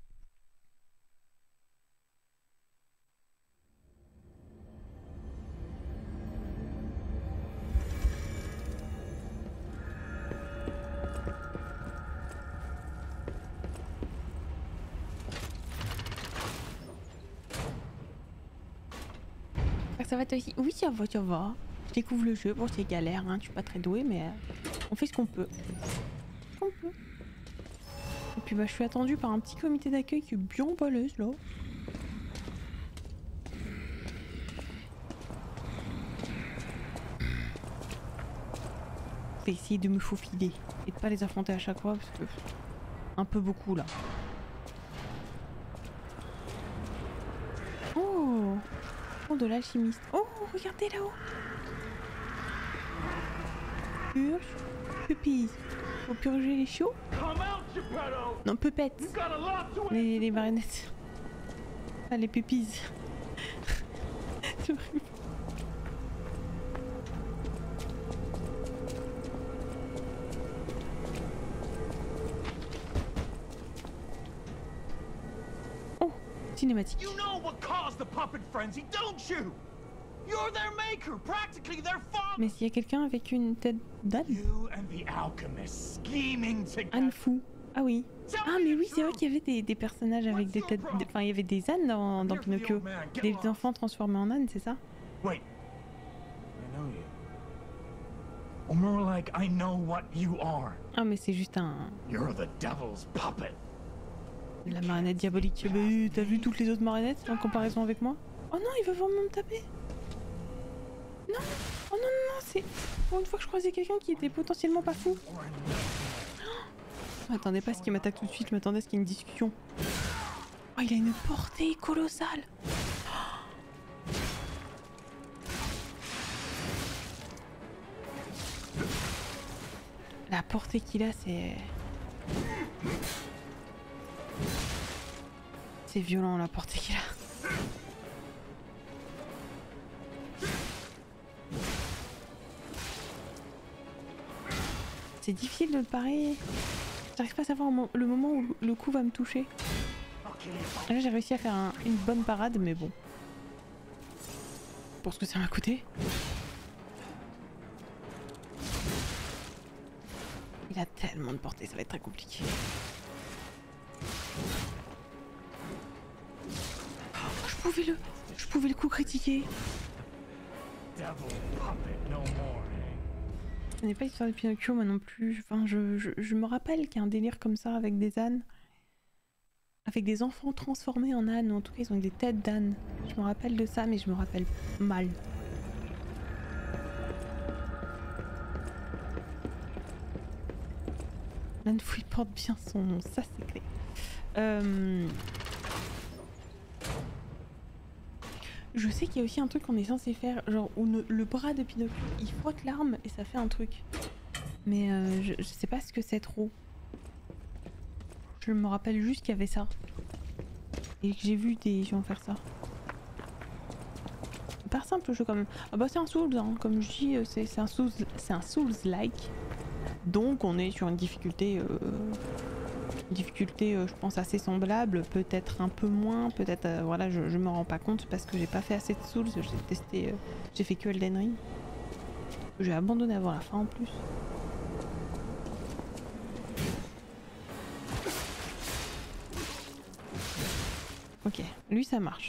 Ça va toi aussi? Oui, ça va, ça va. Je découvre le jeu. Bon, c'est galère, hein. Je suis pas très douée, mais euh, on fait ce qu'on peut. Ce qu'on peut. Et puis, bah, je suis attendue par un petit comité d'accueil qui est bien balèze, là. Je vais essayer de me faufiler et de pas les affronter à chaque fois parce que un peu beaucoup là. Oh! De l'alchimiste. Oh, regardez là-haut. Purge. Pupilles. Faut purger les chiots. Non, pupettes. Les, les marionnettes. Ah, les pupilles. C'est horrible. Oh, cinématique. You know what caused the puppet frenzy, don't you? You're their maker, practically their father. Mais s'il y a quelqu'un avec une tête d'âne. You and the alchemist scheming together. Âne fou. Ah oui. Ah mais oui, c'est vrai qu'il y avait des, des personnages avec des têtes. Enfin, il y avait des ânes dans, dans Pinocchio. Des enfants transformés en ânes, c'est ça? Wait. I know you. Or more like I know what you are. Ah mais c'est juste un. You're the devil's puppet. La marionnette diabolique. Bah, t'as vu toutes les autres marionnettes en comparaison avec moi? Oh non, il veut vraiment me taper. Non. Oh non, non, non, c'est... Pour une fois que je croisais quelqu'un qui était potentiellement pas fou. Je m'attendais pas à ce qu'il m'attaque tout de suite, je m'attendais à ce qu'il y ait une discussion. Oh, il a une portée colossale. La portée qu'il a, c'est... C'est violent la portée qu'il a. C'est difficile de le parer. J'arrive pas à savoir le moment où le coup va me toucher. Là j'ai réussi à faire un, une bonne parade, mais bon. Pour ce que ça m'a coûté. Il a tellement de portée, ça va être très compliqué. Oh, je pouvais le... Je pouvais le coup critiquer. Ce n'est pas l'histoire de Pinocchio, moi non plus. Enfin, je, je, je me rappelle qu'il y a un délire comme ça avec des ânes. Avec des enfants transformés en ânes, ou en tout cas ils ont des têtes d'ânes. Je me rappelle de ça, mais je me rappelle mal. L'âne fou il porte bien son nom, ça c'est clair. Euh... Je sais qu'il y a aussi un truc qu'on est censé faire, genre où le, le bras de Pinocchio, il frotte l'arme et ça fait un truc. Mais euh, je, je sais pas ce que c'est trop. Je me rappelle juste qu'il y avait ça. Et que j'ai vu des gens faire ça. C'est pas simple le jeu quand même. Ah bah c'est un Souls, hein. Comme je dis, c'est un Souls, c'est un Souls-like. Donc on est sur une difficulté euh, difficulté euh, je pense assez semblable, peut-être un peu moins, peut-être euh, voilà je, je me rends pas compte parce que j'ai pas fait assez de Souls, j'ai testé, euh, j'ai fait que Elden Ring. J'ai abandonné avant la fin en plus. Ok, lui ça marche.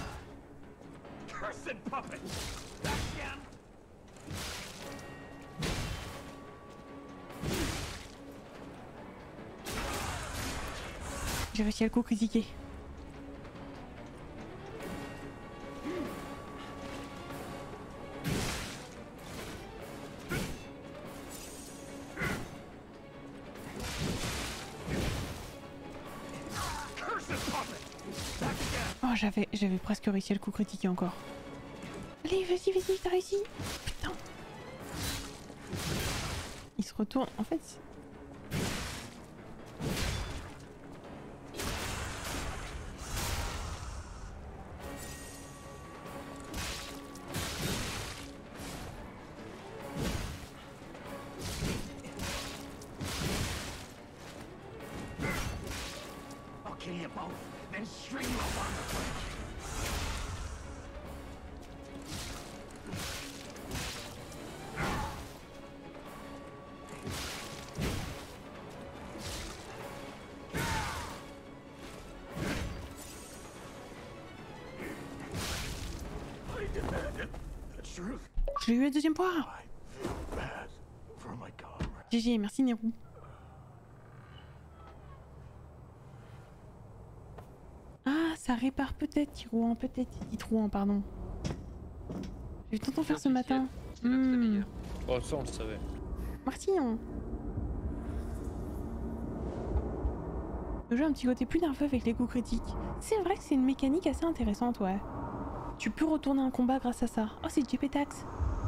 J'ai réussi à le co-critiquer. Oh j'avais j'avais presque réussi à le co-critiquer encore. Allez vas-y vas-y t'as réussi. Putain. Il se retourne en fait. Je l'ai eu la deuxième fois. G G, merci Nérou. Ah, ça répare peut-être, Tirouan, peut-être, Tirouan, pardon. J'ai vu tonton faire ce matin. Mmh. Oh, ça on le savait. Merci. Hein. Le jeu a un petit côté plus nerveux avec les coups critiques. C'est vrai que c'est une mécanique assez intéressante, ouais. Tu peux retourner un combat grâce à ça. Oh, c'est J P Tax.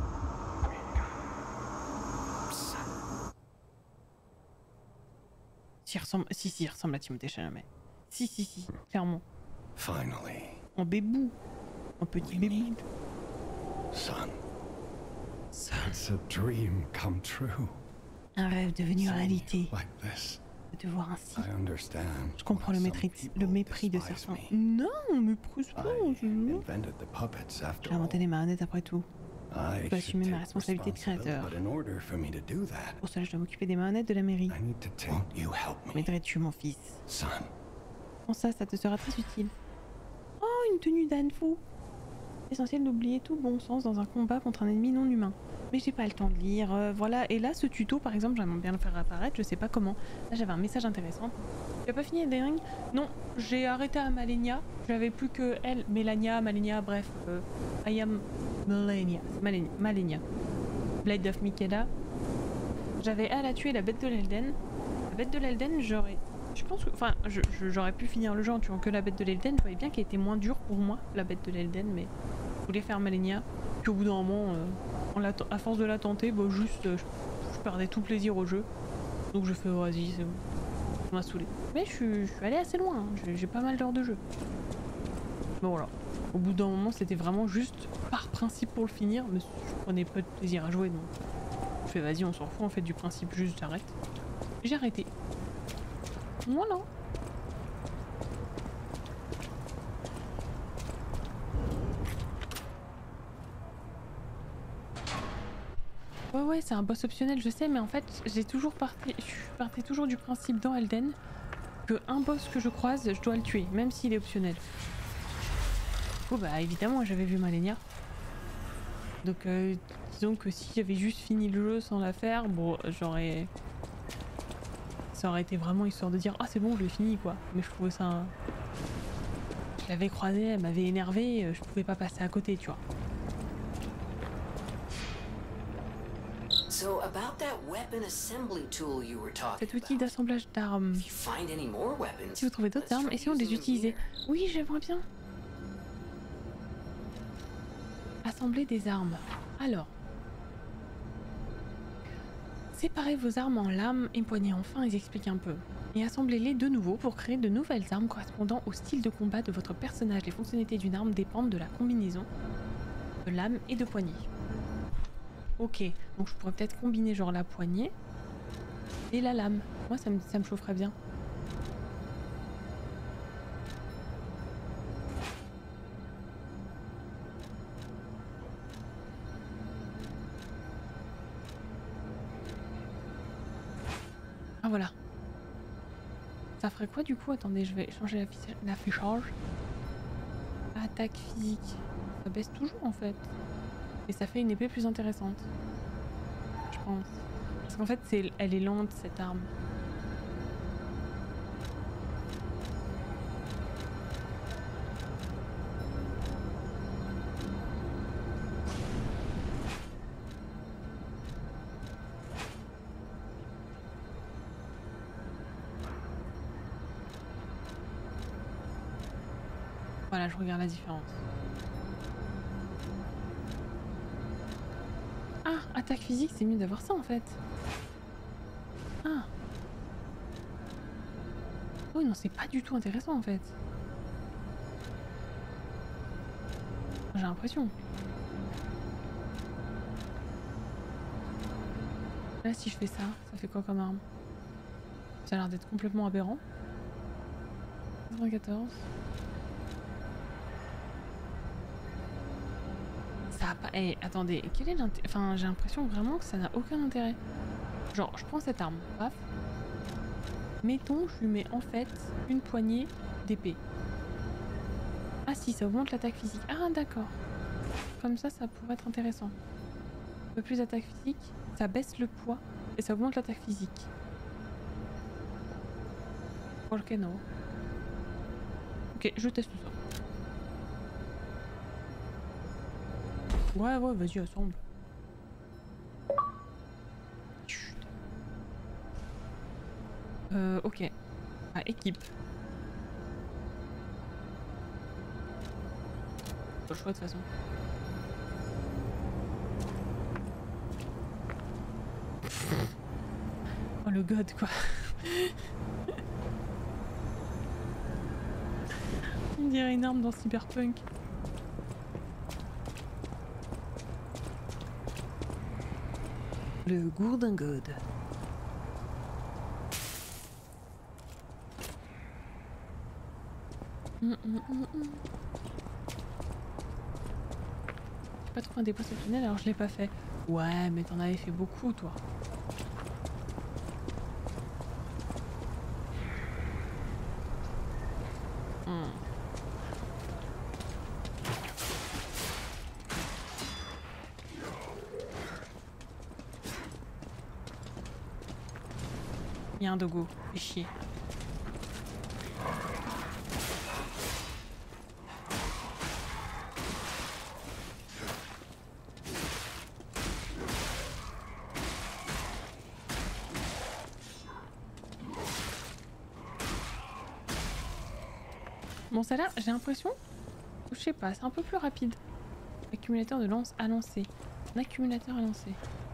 Si, il ressemble... si, si, il ressemble à Timothée Chalamet. Si, si, si, clairement. Finally. En bébou. En petit bébou. Son. It's a dream come true. Un rêve devenu réalité. Like this. De te voir ainsi. I understand. Je comprends le mépris, le mépris de certains. Non, on me méprise pas. J'ai inventé les marionnettes après tout. Je dois assumer ma responsabilité de créateur. Pour cela, je dois m'occuper des marionnettes de la mairie. M'aiderais-tu, mon fils? Pour ça, ça te sera très utile. Oh, une tenue d'âne fou. Essentiel d'oublier tout bon sens dans un combat contre un ennemi non humain. Mais j'ai pas le temps de lire, euh, voilà. Et là, ce tuto, par exemple, j'aimerais bien le faire apparaître, je sais pas comment. Là, j'avais un message intéressant. Tu as pas fini Elden Ring? Non, j'ai arrêté à Malenia. J'avais plus que elle, Melania, Malenia, bref. Euh, I am Malenia. Malenia. Malenia. Blade of Mikeda. J'avais elle à tuer la bête de l'Elden. La bête de l'Elden, j'aurais... Je pense que... Enfin, j'aurais pu finir le jeu en tuant que la bête de l'Elden. Je voyais bien qu'elle était moins dure pour moi, la bête de l'Elden, mais... Je voulais faire Malenia. Puis au bout d'un moment... Euh... à force de la tenter, bah juste euh, je, je perdais tout plaisir au jeu. Donc je fais oh, vas-y, c'est bon. Ça m'a saoulé. Mais je suis, je suis allé assez loin, hein. J'ai pas mal d'heures de jeu. Bon voilà. Au bout d'un moment c'était vraiment juste par principe pour le finir, mais je prenais pas de plaisir à jouer donc. Je fais vas-y on s'en fout, on fait du principe juste j'arrête. J'ai arrêté. Voilà. Ouais ouais c'est un boss optionnel je sais mais en fait j'ai toujours parti je suis partie toujours du principe dans Elden que un boss que je croise je dois le tuer même s'il est optionnel. Oh bah évidemment j'avais vu Malenia. Donc euh, disons que si j'avais juste fini le jeu sans la faire, bon j'aurais... Ça aurait été vraiment histoire de dire ah c'est bon je l'ai fini quoi. Mais je trouvais ça... Je l'avais croisée, elle m'avait énervé, je pouvais pas passer à côté tu vois. So about that weapon assembly tool you were talking Cet outil d'assemblage d'armes. Si vous trouvez d'autres armes, essayons de les utiliser. Oui, j'aimerais bien. Assembler des armes. Alors. Séparez vos armes en lames et poignées. Enfin, ils expliquent un peu. Et assemblez-les de nouveau pour créer de nouvelles armes correspondant au style de combat de votre personnage. Les fonctionnalités d'une arme dépendent de la combinaison de lames et de poignées. Ok, donc je pourrais peut-être combiner genre la poignée et la lame. Moi ça me, ça me chaufferait bien. Ah voilà. Ça ferait quoi du coup? Attendez, je vais changer l'affichage. Attaque physique. Ça baisse toujours en fait. Et ça fait une épée plus intéressante. Je pense. Parce qu'en fait, c'est, elle est lente cette arme. Voilà, je regarde la différence. Ah, attaque physique, c'est mieux d'avoir ça en fait. Ah. Oui, non, c'est pas du tout intéressant en fait. J'ai l'impression. Là, si je fais ça, ça fait quoi comme arme? Ça a l'air d'être complètement aberrant. quatre-vingt-quatorze. Ça a pas... Eh, attendez, quel est l'intérêt? Enfin, j'ai l'impression vraiment que ça n'a aucun intérêt. Genre, je prends cette arme, paf. Mettons, je lui mets en fait une poignée d'épée. Ah si, ça augmente l'attaque physique. Ah d'accord. Comme ça, ça pourrait être intéressant. Un peu plus d'attaque physique, ça baisse le poids et ça augmente l'attaque physique. Ok, non. Ok, je teste ça. Ouais, ouais, vas-y, assemble. Chut. Euh, ok. Ah, équipe. Pas le choix de toute façon. Oh le god quoi. On dirait une arme dans Cyberpunk. Le Golden God. Hum, hum, hum, hum. J'ai pas trouvé un dépôt sur le tunnel alors je l'ai pas fait. Ouais mais t'en avais fait beaucoup toi. Hum. Il y a un dogo, fais chier. Bon ça là, j'ai l'impression, je sais pas, c'est un peu plus rapide. Accumulateur de lance à lancer. Un accumulateur à lancer.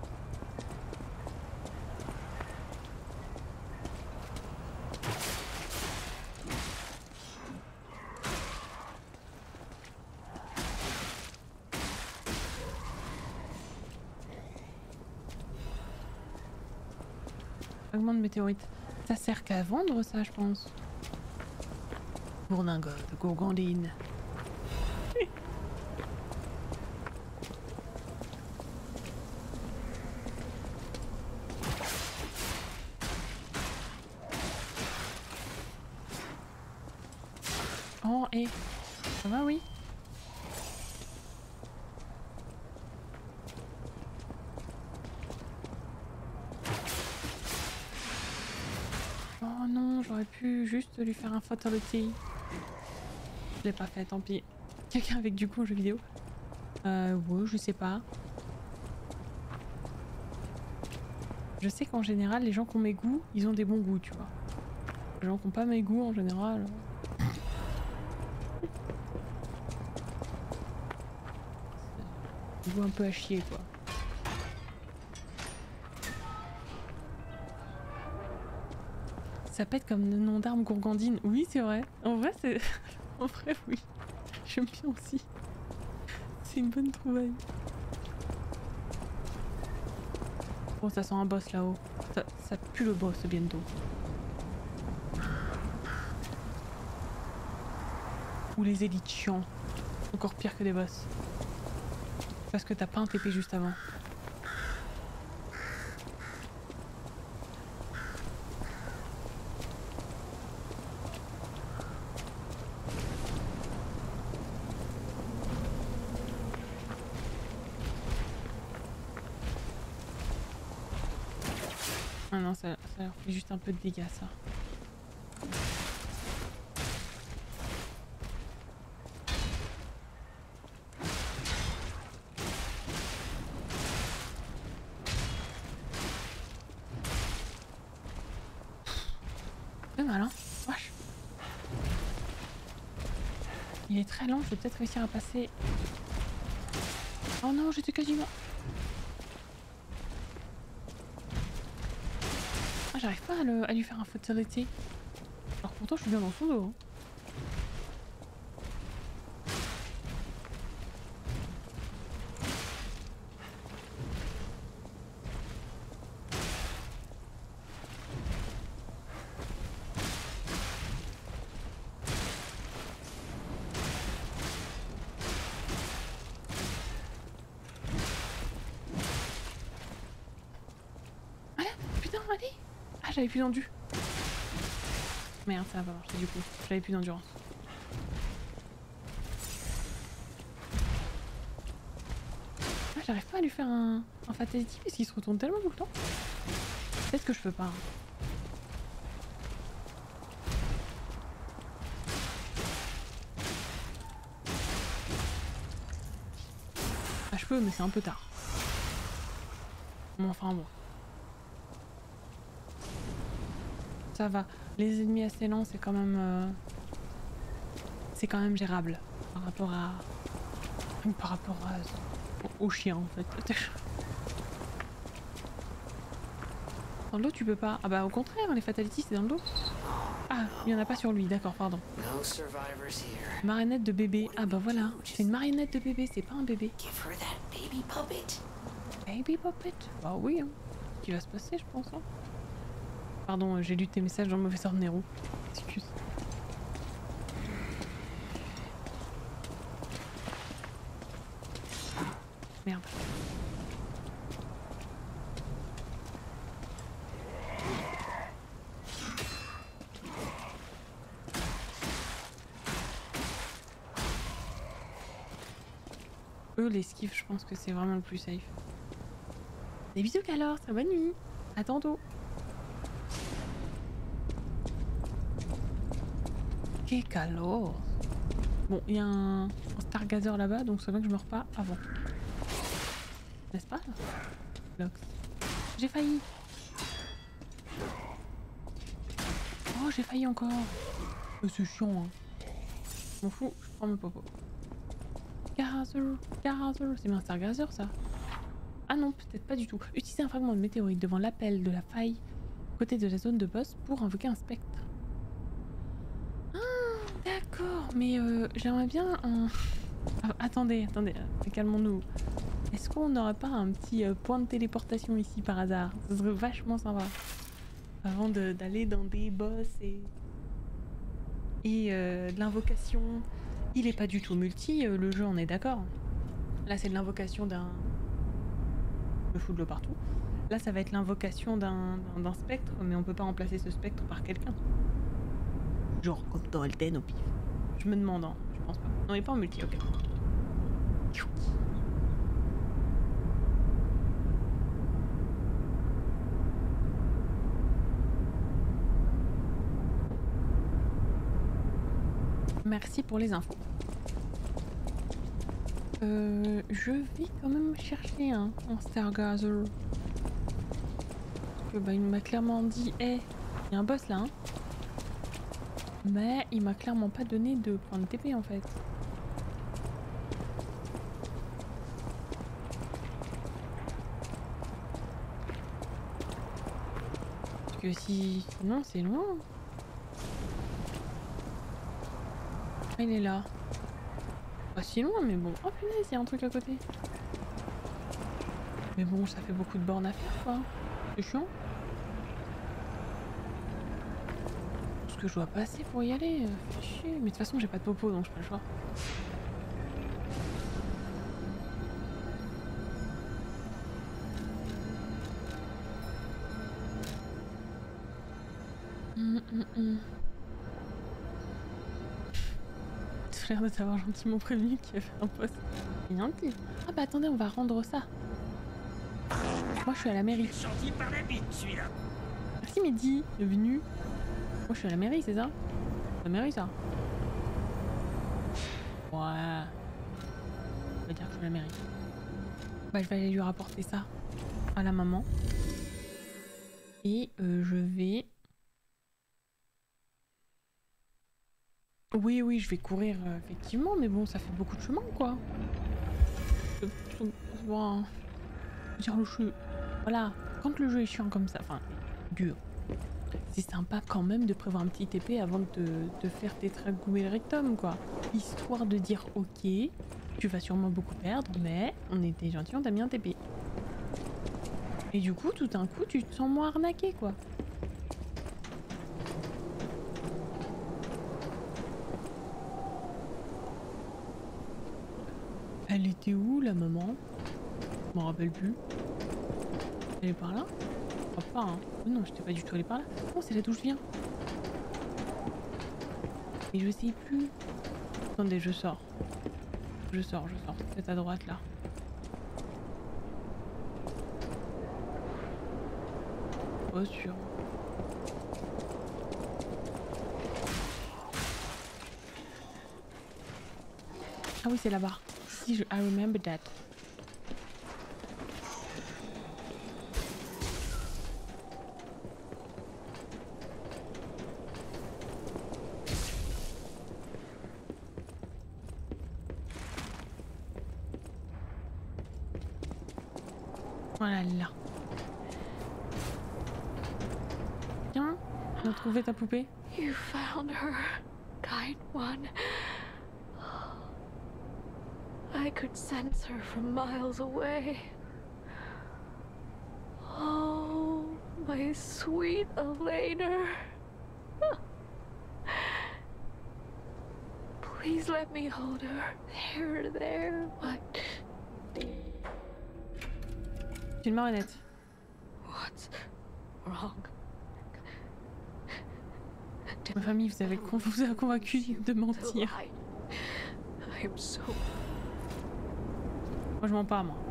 Fragment de météorite. Ça sert qu'à vendre ça, je pense. Bourdingode, gourgandine. Oh, et ça va, oui. Oh non, j'aurais pu juste lui faire un fatality. Je l'ai pas fait, tant pis. Quelqu'un avec du coup en jeu vidéo? Euh, ouais, je sais pas. Je sais qu'en général, les gens qui ont mes goûts, ils ont des bons goûts, tu vois. Les gens qui n'ont pas mes goûts, en général... Goût un peu à chier, quoi. Ça pète comme le nom d'arme gourgandine. Oui, c'est vrai. En vrai, c'est... en vrai, oui. J'aime bien aussi. C'est une bonne trouvaille. Oh, ça sent un boss là-haut. Ça, ça pue le boss bientôt. Ou les élites chiants. Encore pire que des boss. Parce que t'as pas un T P juste avant. Ah non, ça, ça leur fait juste un peu de dégâts, ça. C'est malin, wesh. Il est très lent, je vais peut-être réussir à passer. Oh non, j'étais quasiment... Ah, j'arrive pas à, le, à lui faire un fatality. Alors pourtant je suis bien dans son dos. Hein. Allez. Ah, j'avais plus d'endu. Merde, ça va pas marcher du coup. J'avais plus d'endurance. Ah, j'arrive pas à lui faire un, un fatality parce qu'il se retourne tellement tout le temps. Peut-être que je peux pas. Hein. Ah, je peux, mais c'est un peu tard. Bon, enfin bon. Ça va. Les ennemis assez lents, c'est quand même... Euh... C'est quand même gérable. Par rapport à... Par rapport à... Au chien, en fait. Dans le dos, tu peux pas... Ah bah au contraire, les fatalities, c'est dans le dos. Ah, il y en a pas sur lui, d'accord, pardon. Marionnette de bébé. Ah bah voilà. C'est une marionnette de bébé, c'est pas un bébé. Baby puppet. Baby puppet. Bah oui, hein. Ce qui va se passer, je pense. Hein. Pardon, j'ai lu tes messages dans le mauvais ordre, Nero. Excuse. Merde. Eux, l'esquive, je pense que c'est vraiment le plus safe. Des bisous, alors, très bonne nuit. À tantôt. Que calor. Bon, il y a un, un Stargazer là-bas, donc c'est vrai que je meurs pas avant. N'est-ce pas? Lox. J'ai failli. Oh, j'ai failli encore. Oh, c'est chiant, hein. Je m'en fous, je prends mon popo. Gazer, Gazer, c'est bien un Stargazer ça? Ah non, peut-être pas du tout. Utilisez un fragment de météorite devant l'appel de la faille, côté de la zone de boss, pour invoquer un spectre. D'accord, mais euh, j'aimerais bien un... Ah, attendez, attendez, euh, calmons-nous. Est-ce qu'on n'aurait pas un petit euh, point de téléportation ici par hasard? Ce serait vachement sympa. Avant d'aller dans des boss et... Et euh, de l'invocation. Il est pas du tout multi, euh, le jeu, on est d'accord. Là, c'est de l'invocation d'un... Je fous de l'eau partout. Là, ça va être l'invocation d'un d'un spectre, mais on peut pas remplacer ce spectre par quelqu'un. Genre comme dans Elden au pif. Je me demande, hein. Je pense pas. Non, il est pas en multi, ok. Merci pour les infos. Euh, je vais quand même chercher un, un Stargazer. Parce que bah, il m'a clairement dit, hé, hey, il y a un boss là, hein. Mais il m'a clairement pas donné de point de T P en fait. Parce que si... Non, c'est loin. Il est là. Pas si loin, mais bon. Oh punaise, il y a un truc à côté. Mais bon, ça fait beaucoup de bornes à faire quoi. C'est chiant. Que je dois passer pour y aller, euh, fait chier. Mais de toute façon j'ai pas de popo donc j'ai pas le choix. Hum, hum, hum. Tu as l'air de t'avoir gentiment prévenu qu'il y avait un poste. C'est gentil. Ah bah attendez, on va rendre ça. Moi je suis à la mairie. Gentil par la bite celui-là. Merci Mehdi, bienvenue. Moi je suis à la mairie, c'est ça? La mairie ça? Ouais. On va dire que je suis à la mairie. Bah je vais aller lui rapporter ça à la maman. Et euh, je vais... Oui, oui, je vais courir euh, effectivement, mais bon, ça fait beaucoup de chemin quoi. Je, je, je, bon, je veux dire, le jeu... Voilà, quand le jeu est chiant comme ça, enfin, dur. C'est sympa quand même de prévoir un petit T P avant de te, te faire tétragouer le rectum quoi. Histoire de dire ok, tu vas sûrement beaucoup perdre, mais on était gentils, on t'a mis un T P. Et du coup, tout d'un coup, tu te sens moins arnaqué quoi. Elle était où la maman? Je m'en rappelle plus. Elle est par là? Je crois pas hein. Non, j'étais pas du tout allée par là. Non, c'est là d'où je viens. Et je sais plus. Attendez, je sors. Je sors, je sors. C'est à droite là. Pas sûr. Ah oui, c'est là-bas. Si, je... I remember that. Voilà là. Tiens, on a trouvé ta poupée. You found her, kind one. I could sense her from miles away. Oh, my sweet Elena. Please let me hold her. There, there. What? C'est une marionnette. What's wrong? Ma famille vous avez con vous a convaincu de mentir. I'm so... Moi je mens pas moi.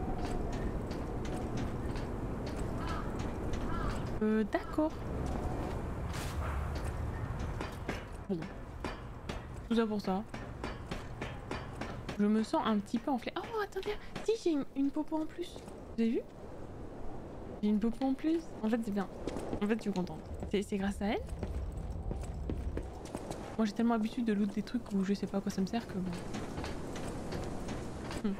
Euh d'accord. Bon. Tout ça pour ça. Je me sens un petit peu enflée. Oh attendez, si j'ai une, une popo en plus. Vous avez vu? J'ai une popo en plus. En fait c'est bien. En fait je suis contente. C'est grâce à elle. Moi j'ai tellement l'habitude de loot des trucs où je sais pas à quoi ça me sert que bon. Hmm.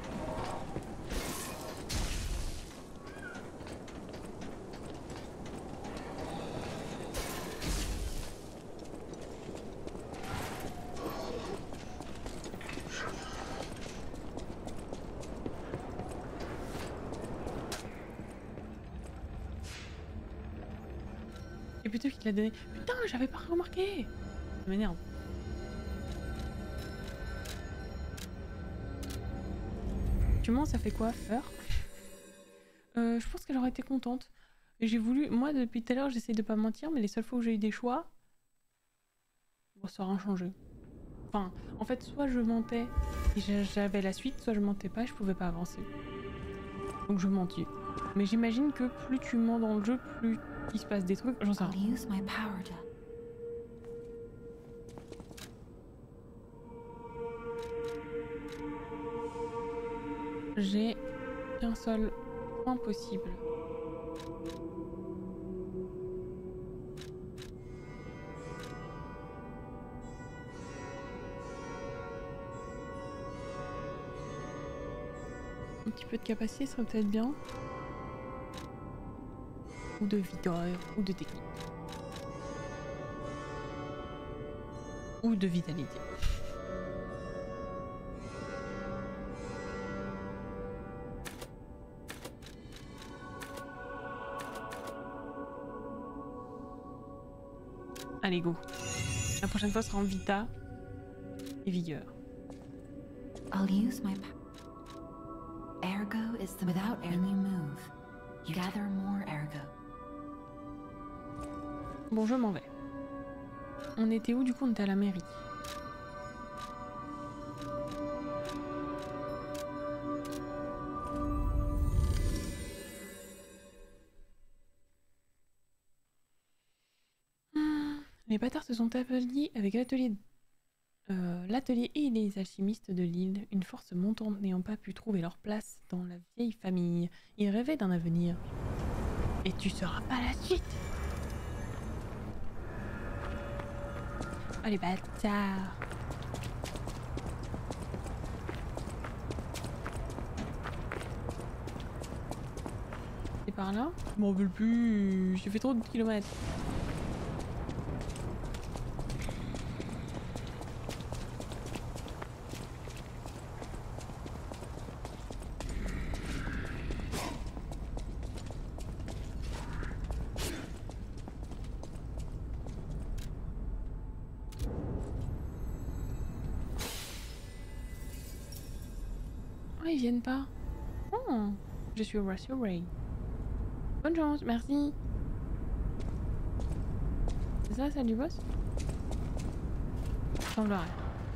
Et plutôt qu'il l'a donné. Putain, j'avais pas remarqué. Ça m'énerve. Tu mens, ça fait quoi, Fleur? euh, Je pense qu'elle aurait été contente. Et j'ai voulu... Moi, depuis tout à l'heure, j'essaie de pas mentir, mais les seules fois où j'ai eu des choix... Bon, ça aura changé. Enfin, en fait, soit je mentais et j'avais la suite, soit je mentais pas et je pouvais pas avancer. Donc je mentis. Mais j'imagine que plus tu mens dans le jeu, plus il se passe des trucs. J'en sais rien. J'ai qu'un seul point possible. Un petit peu de capacité serait peut-être bien. Ou de vigueur, ou de technique. Ou de vitalité. Allez, go. La prochaine fois sera en vita et vigueur. I'll use my ergo is the without air you move. You gather more ergo. Bon, je m'en vais. On était où du coup? On était à la mairie. Les bâtards se sont affaiblis avec l'atelier euh, l'atelier et les alchimistes de l'île, une force montante n'ayant pas pu trouver leur place dans la vieille famille. Ils rêvaient d'un avenir. Et tu sauras pas la suite. Oh les bâtards. C'est par là? Je m'en veux plus, j'ai fait trop de kilomètres. Oh, ils viennent pas. Oh, je suis rassurée. Bonne chance, merci. C'est ça, celle du boss? Semblerait.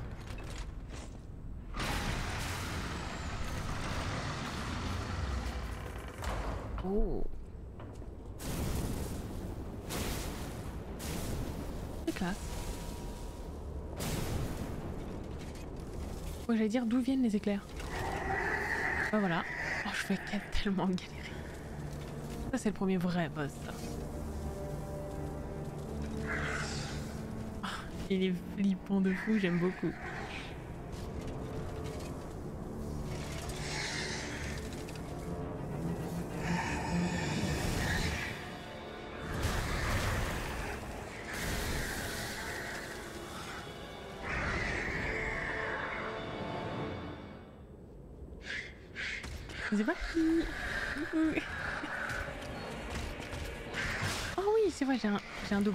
Oh. C'est classe. Ouais, j'allais dire d'où viennent les éclairs. Bah voilà. Oh, je vais tellement galérer. Ça, c'est le premier vrai boss, ça. Oh, il est flippant de fou, j'aime beaucoup. C'est parti. Oh oui, c'est vrai, j'ai un, j'ai un double.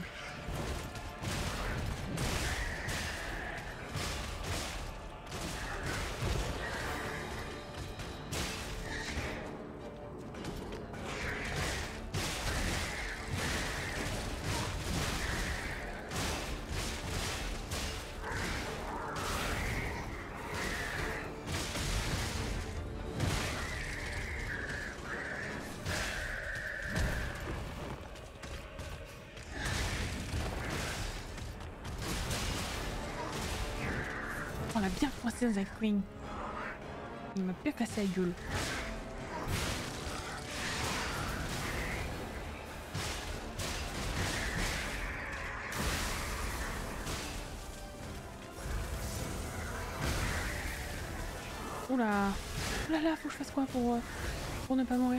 On l'a bien coincé dans un queen. Il m'a bien cassé la gueule. Oula. Oula là, faut que je fasse quoi pour, euh, pour ne pas mourir?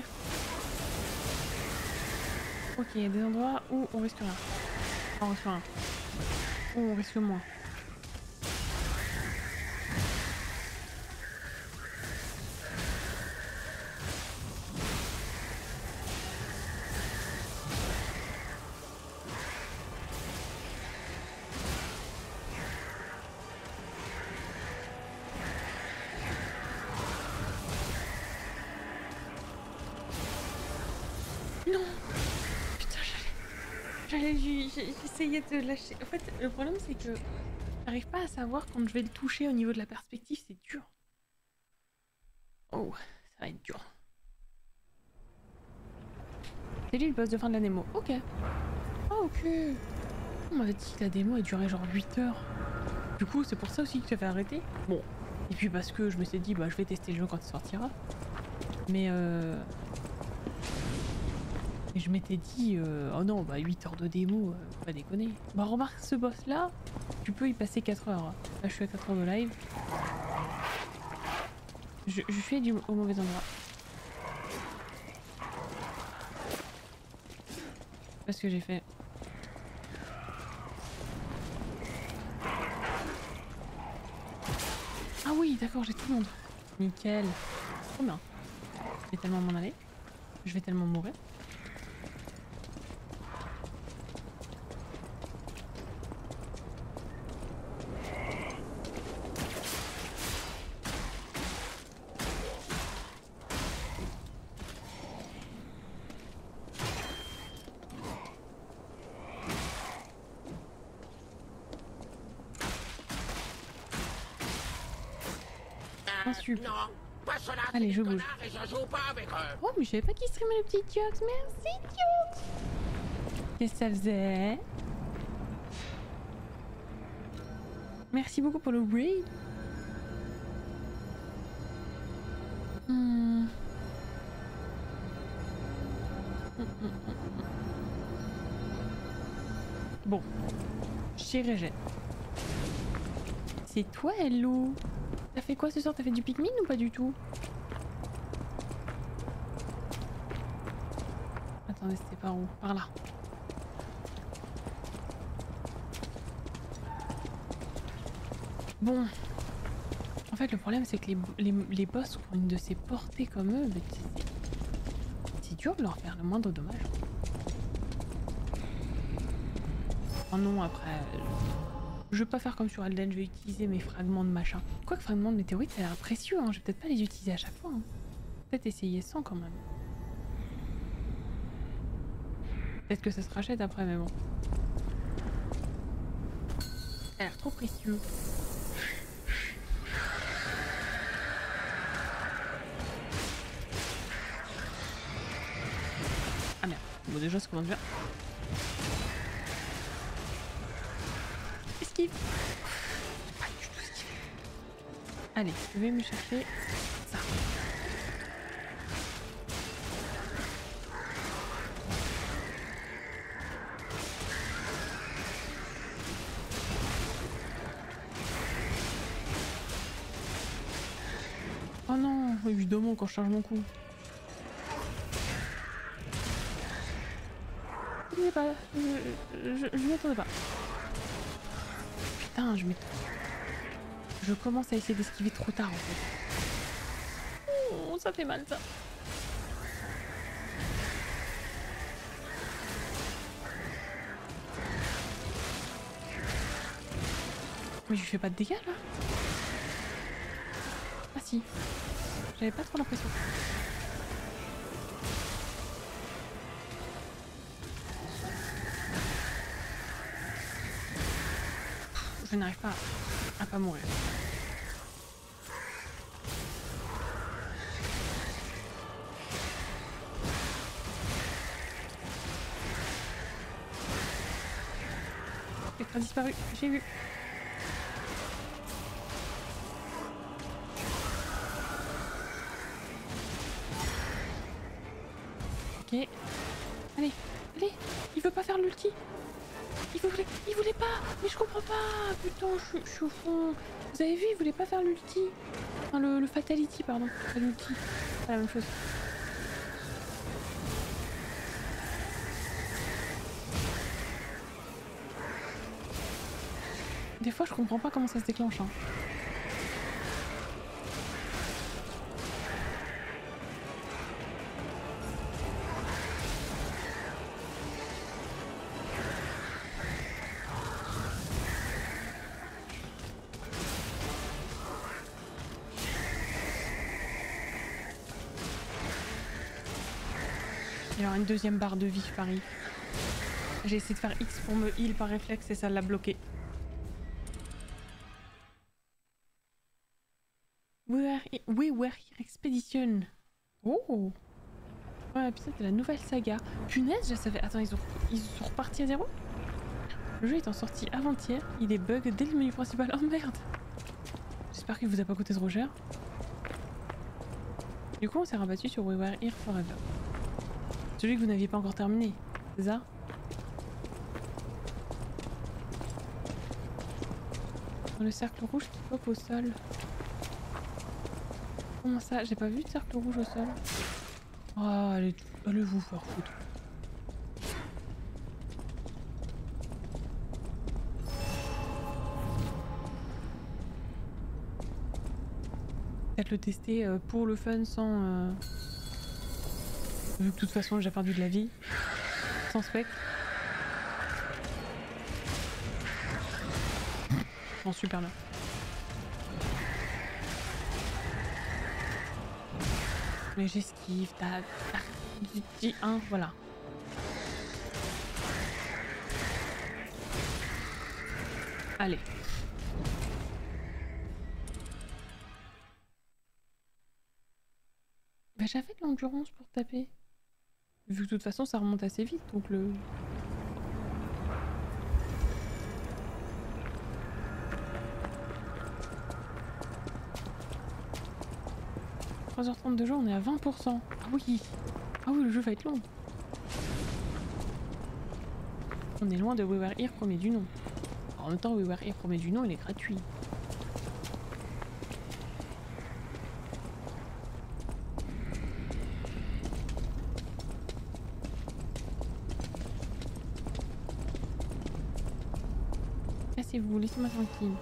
Ok, il y a des endroits où on risque rien. On risque rien. Où on risque moins. Non! Putain, j'allais... J'allais... J'essayais de lâcher... En fait, le problème, c'est que j'arrive pas à savoir quand je vais le toucher au niveau de la perspective, c'est dur. Oh, ça va être dur. C'est lui le boss de fin de la démo. Ok. Oh, ok. On m'avait dit que la démo elle durait genre huit heures. Du coup, c'est pour ça aussi que j'avais arrêté. Bon. Et puis parce que je me suis dit, bah je vais tester le jeu quand il sortira. Mais euh... Et je m'étais dit, euh, oh non, bah huit heures de démo, euh, faut pas déconner. Bah remarque, ce boss là, tu peux y passer quatre heures. Là je suis à quatre heures de live. Je, je suis du, au mauvais endroit. C'est pas ce que j'ai fait. Ah oui, d'accord, j'ai tout le monde. Nickel. Trop bien. Je vais tellement m'en aller. Je vais tellement mourir. Non, pas cela, allez, je bouge. Et je joue pas avec eux. Oh, mais je savais pas qu'il streamait le petit Tiox. Merci, Tiox. Qu'est-ce que ça faisait? Merci beaucoup pour le raid. Hmm. Bon, chez Régène. C'est toi, Hello. T'as fait quoi ce soir? T'as fait du Pikmin ou pas du tout? Attendez, c'était par où? Par là. Bon. En fait, le problème, c'est que les, les, les boss ont une de ces portées comme eux. C'est dur de leur faire le moindre dommage. Oh non, après... Je vais pas faire comme sur Elden, je vais utiliser mes fragments de machin. Quoique fragments de météorites, ça a l'air précieux, hein. Je vais peut-être pas les utiliser à chaque fois. Hein. Peut-être essayer sans quand même. Peut-être que ça se rachète après, mais bon. Ça a l'air trop précieux. Ah merde, bon déjà ça commence bien. Esquive. Pas du tout esquive. Allez, je vais me chercher ça. Oh non, évidemment quand je charge mon coup. Je pas, je, je, je m'y attendais pas. Putain, je m'étonne. Je commence à essayer d'esquiver trop tard en fait. Oh, ça fait mal ça. Mais je fais pas de dégâts là. Ah si. J'avais pas trop l'impression. Je n'arrive pas à pas mourir. Spectre a disparu, j'ai vu. Ok. Allez, allez, il veut pas faire l'ulti. Il voulait, il voulait pas, mais je comprends pas. Putain, je, je suis au fond. Vous avez vu, il voulait pas faire l'ulti. Enfin, le, le fatality, pardon. Pas l'ulti. C'est la même chose. Des fois, je comprends pas comment ça se déclenche. Hein. Il y aura une deuxième barre de vie, je parie. J'ai essayé de faire X pour me heal par réflexe et ça l'a bloqué. We were, we were here expedition. Oh! Ouais, putain, c'est la nouvelle saga. Punaise, je savais. Attends, ils, ont, ils sont repartis à zéro? Le jeu étant sorti avant-hier, il est bug dès le menu principal. Oh merde! J'espère qu'il vous a pas coûté trop cher. Du coup, on s'est rabattu sur We Were Here Forever. Celui que vous n'aviez pas encore terminé, c'est ça? Dans le cercle rouge qui pop au sol. Comment ça? J'ai pas vu de cercle rouge au sol. Oh, allez, allez vous faire foutre. Peut-être le tester euh, pour le fun sans... Euh... Vu que de toute façon j'ai perdu de la vie. Sans spec. Oh, super bien. Mais j'esquive, t'as... Dis un, voilà. Allez. Bah j'avais de l'endurance pour taper. Vu que de toute façon ça remonte assez vite, donc le... trois heures trente de jeu, on est à vingt pour cent. Ah oui. Ah oui, le jeu va être long. On est loin de We Were Here premier du nom. En même temps, We Were Here premier du nom, il est gratuit. Cassez-vous, laissez-moi tranquille.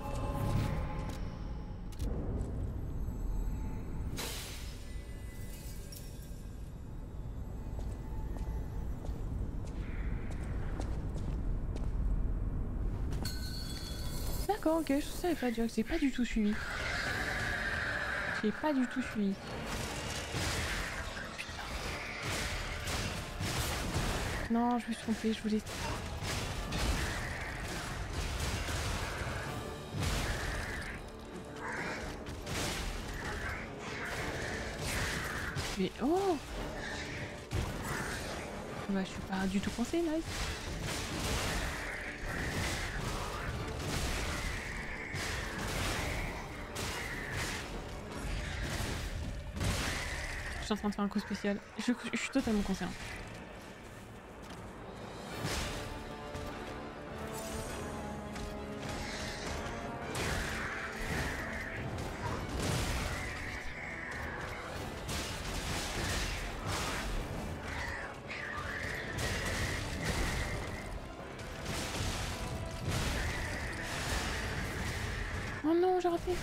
D'accord, ok, je savais pas dire que j'ai pas du tout suivi. J'ai pas du tout suivi. Putain. Non, je me suis trompée, je voulais... Mais oh! Bah je suis pas du tout coincée, nice. Je suis en train de faire un coup spécial. Je, je suis totalement coincée. Hein. Oh non, j'ai raté.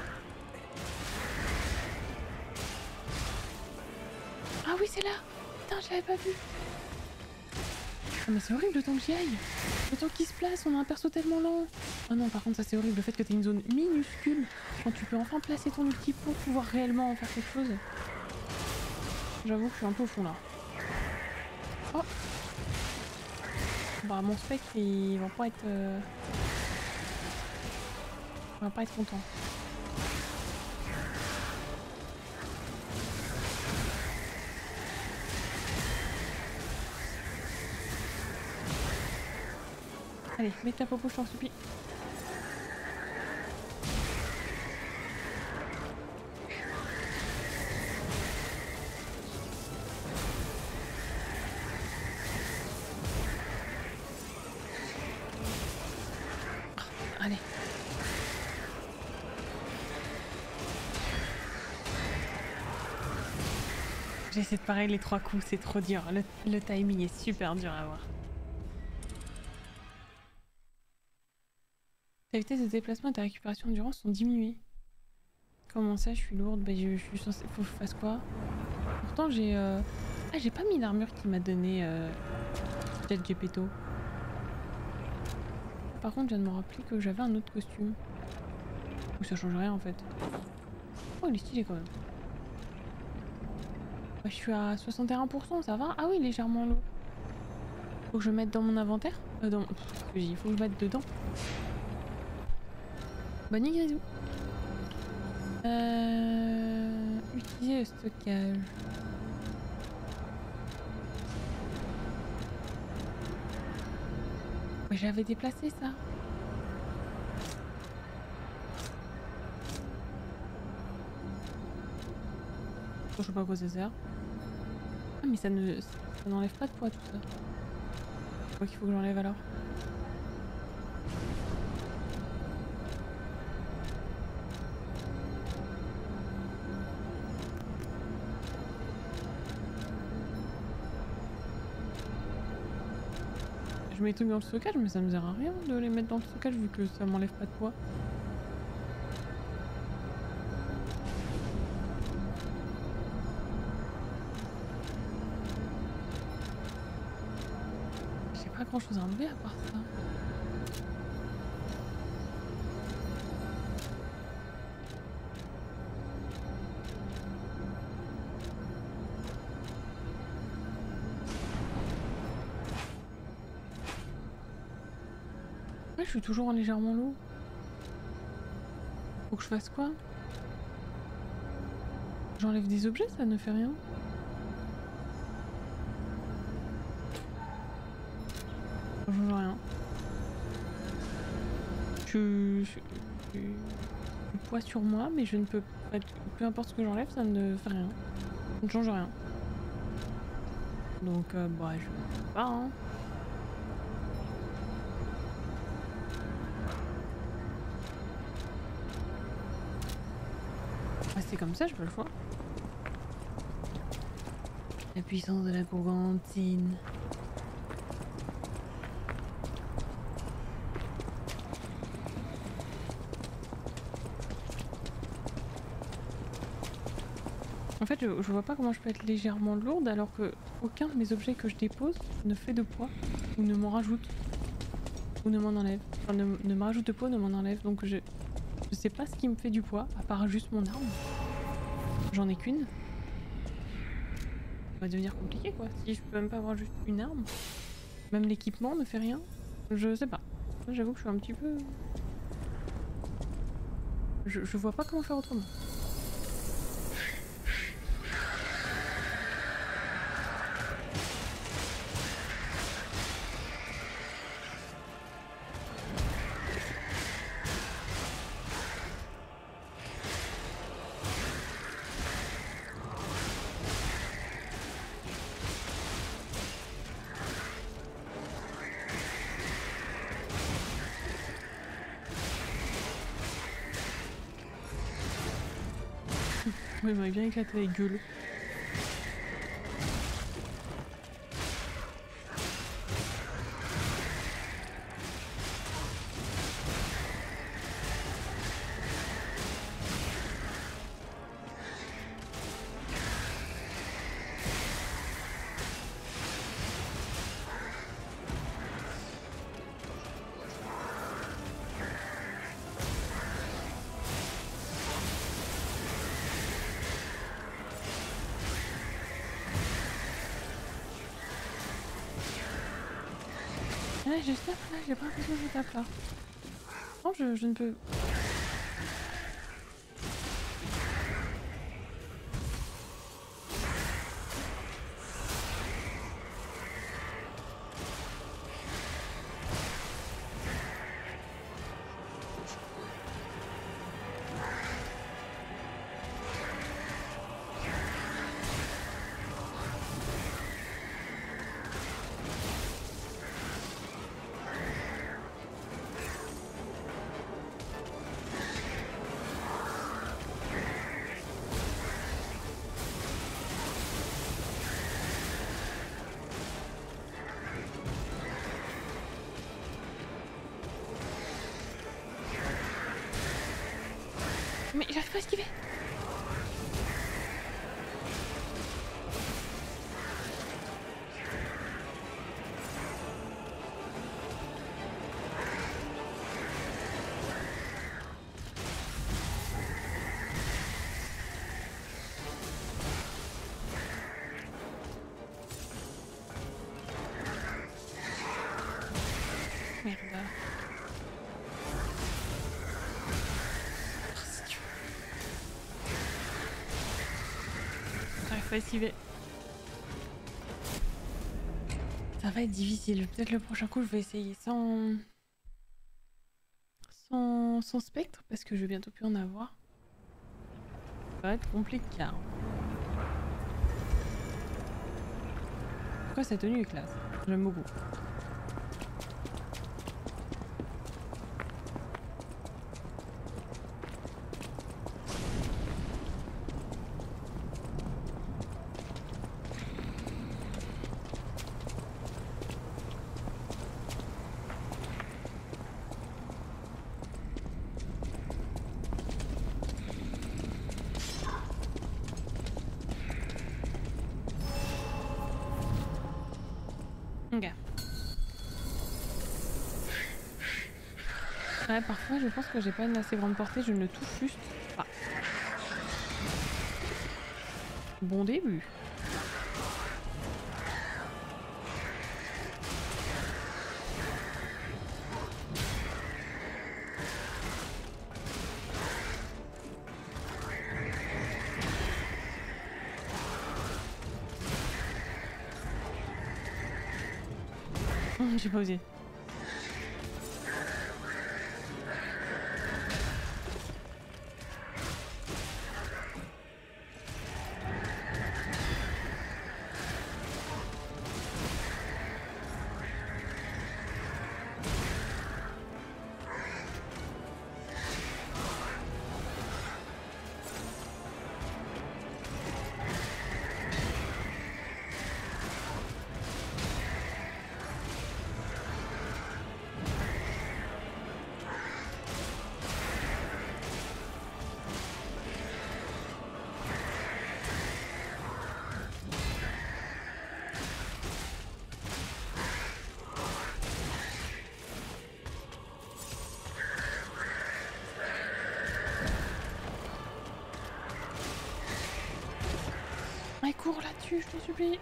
Ah oui, c'est là. Putain, je l'avais pas vu. Ah mais c'est horrible le temps que j'y aille. Le temps qu'il se place, on a un perso tellement lent. Oh non, par contre, ça c'est horrible. Le fait que t'aies une zone minuscule quand tu peux enfin placer ton ulti pour pouvoir réellement en faire quelque chose. J'avoue que je suis un peu au fond là. Oh. Bah mon spectre, il va pas être... Euh... On va pas être content. Allez, mets ta popo, je t'en supplie. Allez. J'essaie de parer les trois coups, c'est trop dur. Le, le timing est super dur à avoir. Ta vitesse de déplacement et ta récupération d'endurance sont diminuées. Comment ça, je suis lourde? Bah, je, je suis censée... Faut que je fasse quoi? Pourtant, j'ai... Euh... Ah, j'ai pas mis l'armure qui m'a donné... Euh... Jet Gepetto. Par contre, je viens de me rappeler que j'avais un autre costume. Ou ça change rien, en fait. Oh, il est stylé, quand même. Bah, je suis à soixante et un pour cent, ça va? Ah oui, légèrement lourd. Faut que je mette dans mon inventaire? Euh, dans... Il faut que je mette dedans. Bonne nuit, Grisou. Euh... Utiliser le stockage. Ouais, j'avais déplacé ça. Je sais pas à quoi ça sert. Ah mais ça ne... ça n'enlève pas de poids tout ça. Je crois qu'il faut que j'enlève alors. Je mets tout dans le stockage, mais ça me sert à rien de les mettre dans le stockage vu que ça m'enlève pas de poids. J'ai pas grand chose à enlever à part ça. Je suis toujours en légèrement lourd. Faut que je fasse quoi? J'enlève des objets, ça ne fait rien. Ça change rien. Je... je... je... du poids sur moi, mais je ne peux pas... Peu importe ce que j'enlève, ça ne fait rien. Ça ne change rien. Donc, euh, bah, je sais pas, hein. Rester comme ça, j'ai pas le choix. La puissance de la Brigantine. En fait, je, je vois pas comment je peux être légèrement lourde alors que aucun de mes objets que je dépose ne fait de poids ou ne m'en rajoute ou ne m'en enlève. Enfin, ne, ne me rajoute de poids, ne m'en enlève. Donc je, je sais pas ce qui me fait du poids à part juste mon arme. J'en ai qu'une. Ça va devenir compliqué quoi. Si je peux même pas avoir juste une arme, même l'équipement ne fait rien. Je sais pas. J'avoue que je suis un petit peu. Je, je vois pas comment faire autrement. Ouais, il m'aurait bien éclaté la gueule. Là, je tape là, j'ai pas l'impression que je tape là. Non, je, je ne peux. Mais j'arrive pas à esquiver. Merde. Faut esquiver. Ça va être difficile. Peut-être le prochain coup je vais essayer sans... sans... sans spectre parce que je vais bientôt plus en avoir. Ça va être compliqué. Pourquoi cette tenue est classe? J'aime beaucoup. Ouais, parfois je pense que j'ai pas une assez grande portée, je ne touche juste pas. Bon début. J'ai pas osé. dessus, je t'en supplie.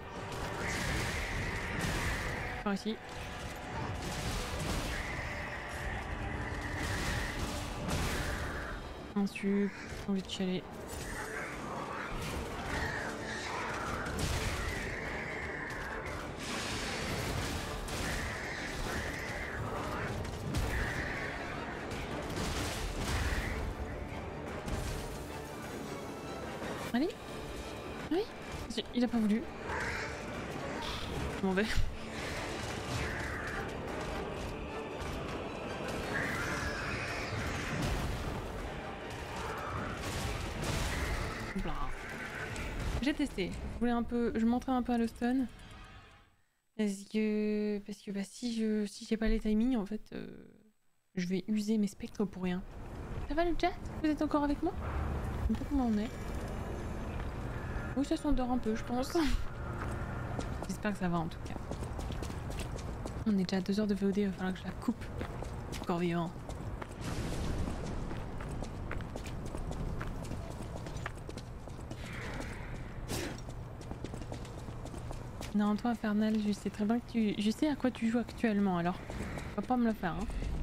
Par ici. Un sup, j'ai envie de chialer. Allez. Oui. Il a pas voulu. Je m'en vais. J'ai testé. Je voulais un peu, je montrais un peu à l'Auston parce que parce que bah si je si j'ai pas les timings en fait, euh, je vais user mes spectres pour rien. Ça va le chat? Vous êtes encore avec moi? Je sais pas comment on est. Oui, ça s'endort un peu, je pense. J'espère que ça va en tout cas. On est déjà à deux heures de V O D, il va falloir que je la coupe. Encore vivant. Non, toi Infernal, je sais très bien que tu... Je sais à quoi tu joues actuellement, alors faut pas me le faire, hein.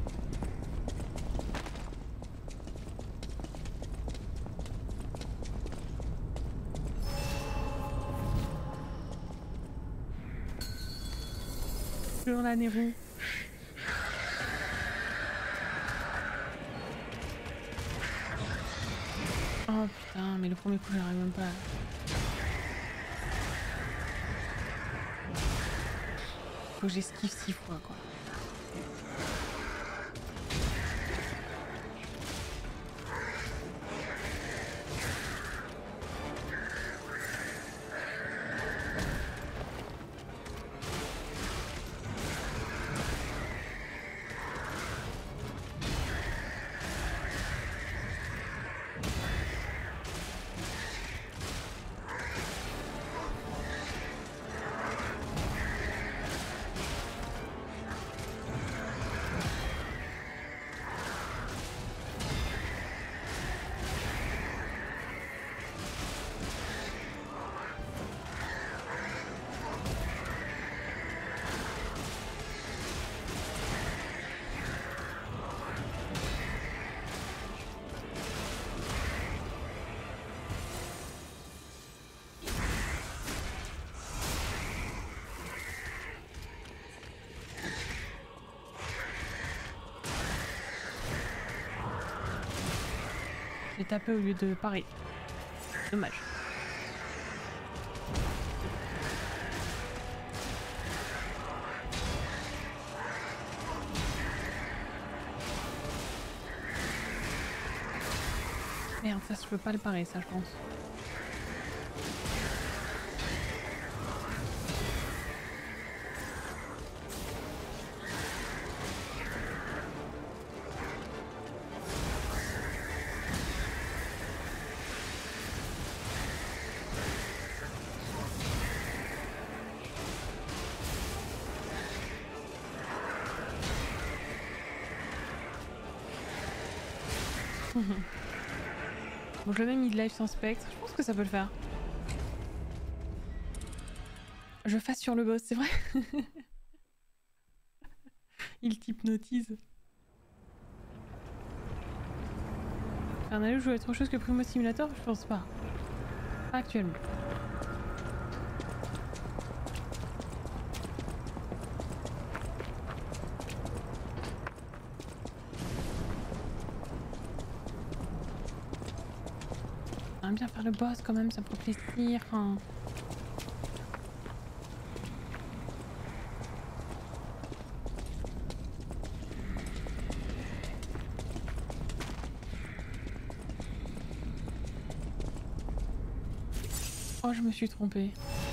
Toujours la Nérou. Oh putain, mais le premier coup j'arrive même pas. Faut que j'esquive six fois quoi. J'ai tapé au lieu de parer. Dommage. Merde, ça je peux pas le parer, ça je pense. Bon, je l'avais mis de live sans spectre, je pense que ça peut le faire. Je fasse sur le boss, c'est vrai. Il t'hypnotise. Infernal joue à autre chose que Primo Simulator? Je pense pas. Pas actuellement. J'aimerais bien faire le boss quand même, ça me fait plaisir. Hein. Oh, je me suis trompée.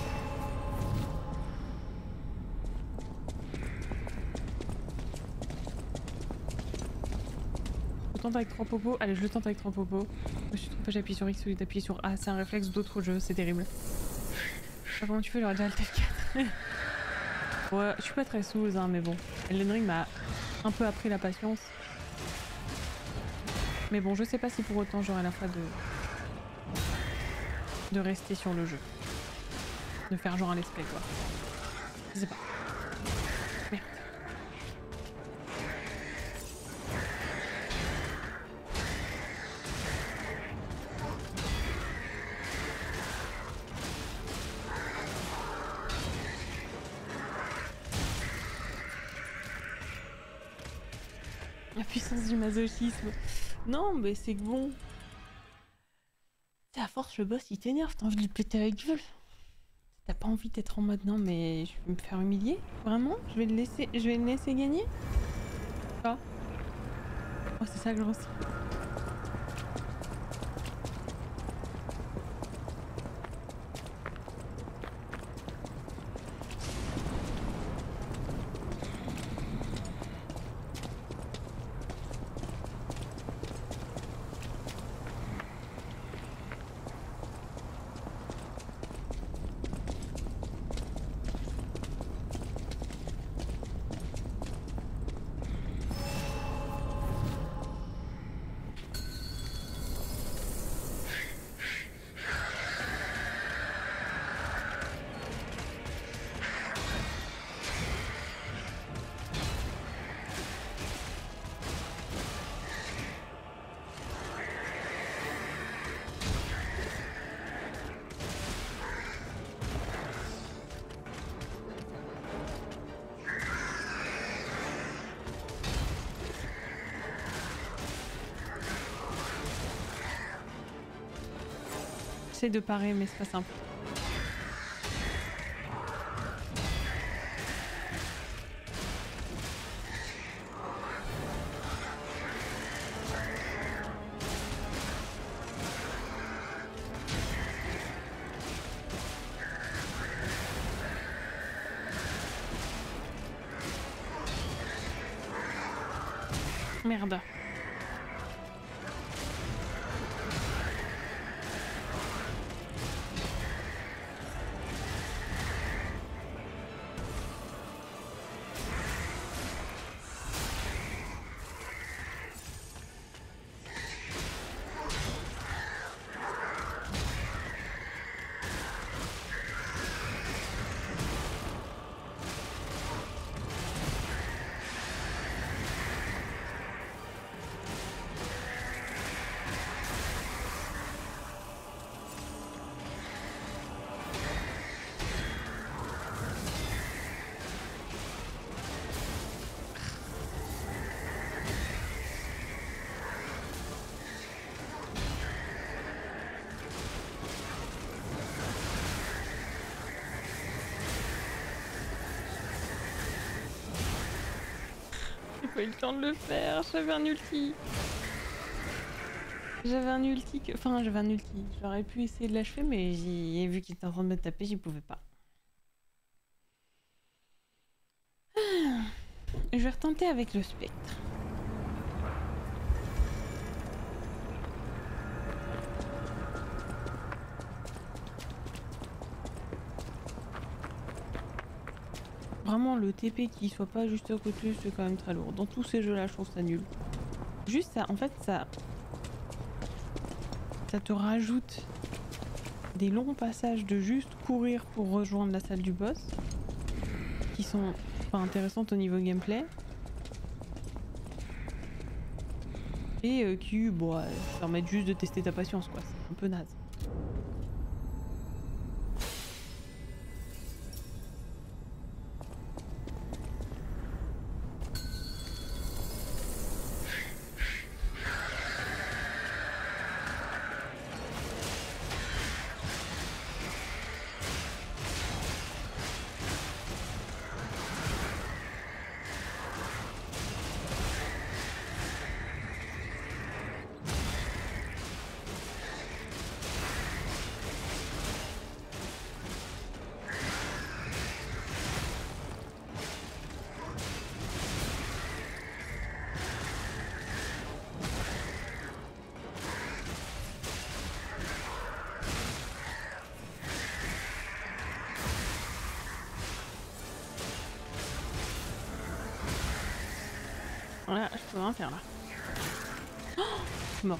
Je tente avec trois popos. Allez, je le tente avec trois popos. Je me suis trompée, j'appuie sur X au lieu d'appuyer sur A. C'est un réflexe d'autres jeux, c'est terrible. Ah, comment tu fais, j'aurais déjà le T F quatre. Ouais, je suis pas très souls, hein, mais bon. Elden Ring m'a un peu appris la patience. Mais bon, je sais pas si pour autant j'aurai la foi de... de rester sur le jeu. De faire genre un let's play quoi. Je sais pas. Merde. La puissance du masochisme. Non, mais c'est que bon. À force, le boss il t'énerve, t'as envie de le péter avec gueule. T'as pas envie d'être en mode non, mais je vais me faire humilier. Vraiment? Je vais le laisser, je vais le laisser gagner? Ah. Oh, c'est ça que je ressens. J'essaie de parer, mais c'est pas simple. Merde. J'ai pas eu le temps de le faire, j'avais un ulti. J'avais un ulti que... Enfin, j'avais un ulti. J'aurais pu essayer de l'achever, mais j'ai vu qu'il était en train de me taper, j'y pouvais pas. Je vais retenter avec le spectre. Vraiment, le T P qui soit pas juste à côté, c'est quand même très lourd. Dans tous ces jeux-là, je trouve ça nul. Juste ça, en fait, ça... Ça te rajoute des longs passages de juste courir pour rejoindre la salle du boss. Qui sont pas intéressantes au niveau gameplay. Et euh, qui, bon, euh, permettent juste de tester ta patience, quoi. C'est un peu naze. Voilà, je peux rien faire là. Oh, je suis mort.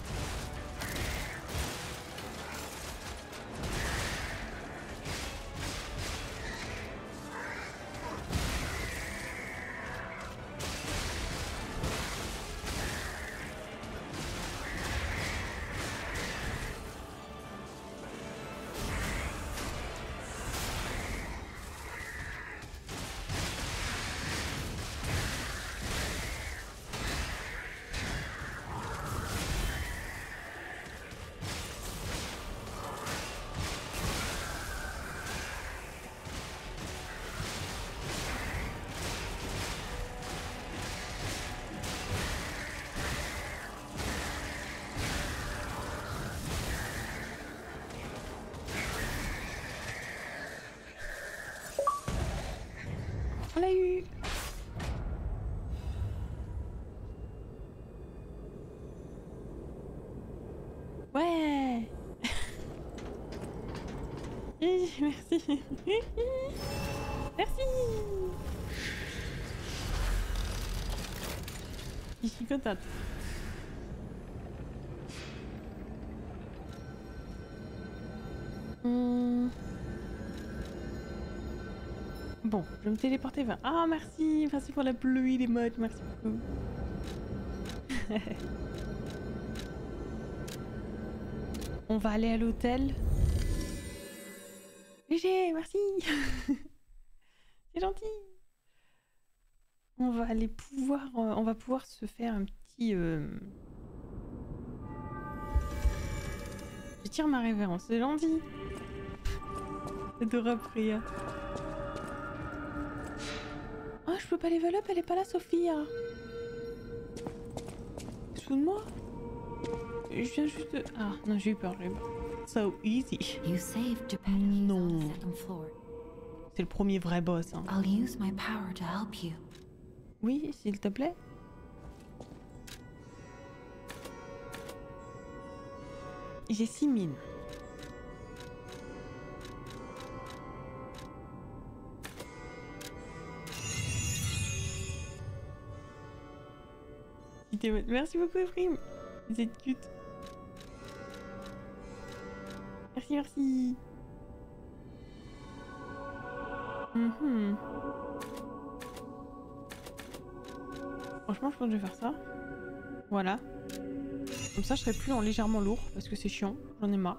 On l'a eu. Ouais. Merci. Merci. Je suis contente. Hum. Bon, je vais me téléporter vers... Ah, merci. Merci pour la pluie, les modes. Merci beaucoup. On va aller à l'hôtel. Léger, merci. C'est gentil. On va aller pouvoir... Euh, on va pouvoir se faire un petit... Euh... Je tire ma révérence, c'est gentil. Adorable, Priya. Oh, je peux pas level up, elle est pas là, Sophia. Sous de moi. Je viens juste de... Ah, non, j'ai eu peur, j'ai eu peur. So easy. You saved Geppetto Non. on the second floor. C'est le premier vrai boss. Hein. I'll use my power to help you. Oui, s'il te plaît. J'ai six mines. Merci beaucoup, Ephraim. Vous êtes cute. Merci, merci. Mm-hmm. Franchement, je pense que je vais faire ça. Voilà. Comme ça, je serai plus en légèrement lourd parce que c'est chiant. J'en ai marre.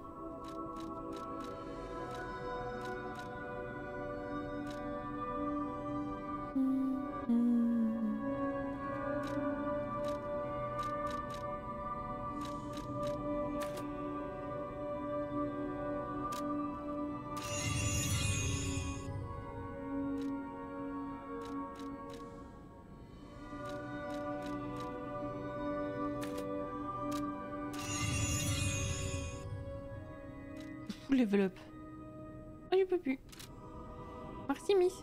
Level up. Oh, je peux plus. Merci, Miss.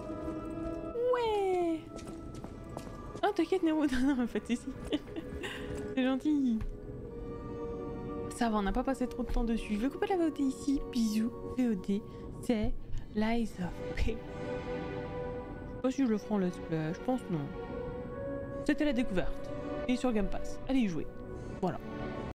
Ouais. Oh, t'inquiète, Nero. Non, non, en fait, ici. C'est gentil. Ça va, on n'a pas passé trop de temps dessus. Je vais couper la V O D ici. Bisous. V O D, c'est Lies of P. Je sais pas si je le ferai en let's play. Je pense non. C'était la découverte. Et sur Game Pass. Allez y jouer. Voilà.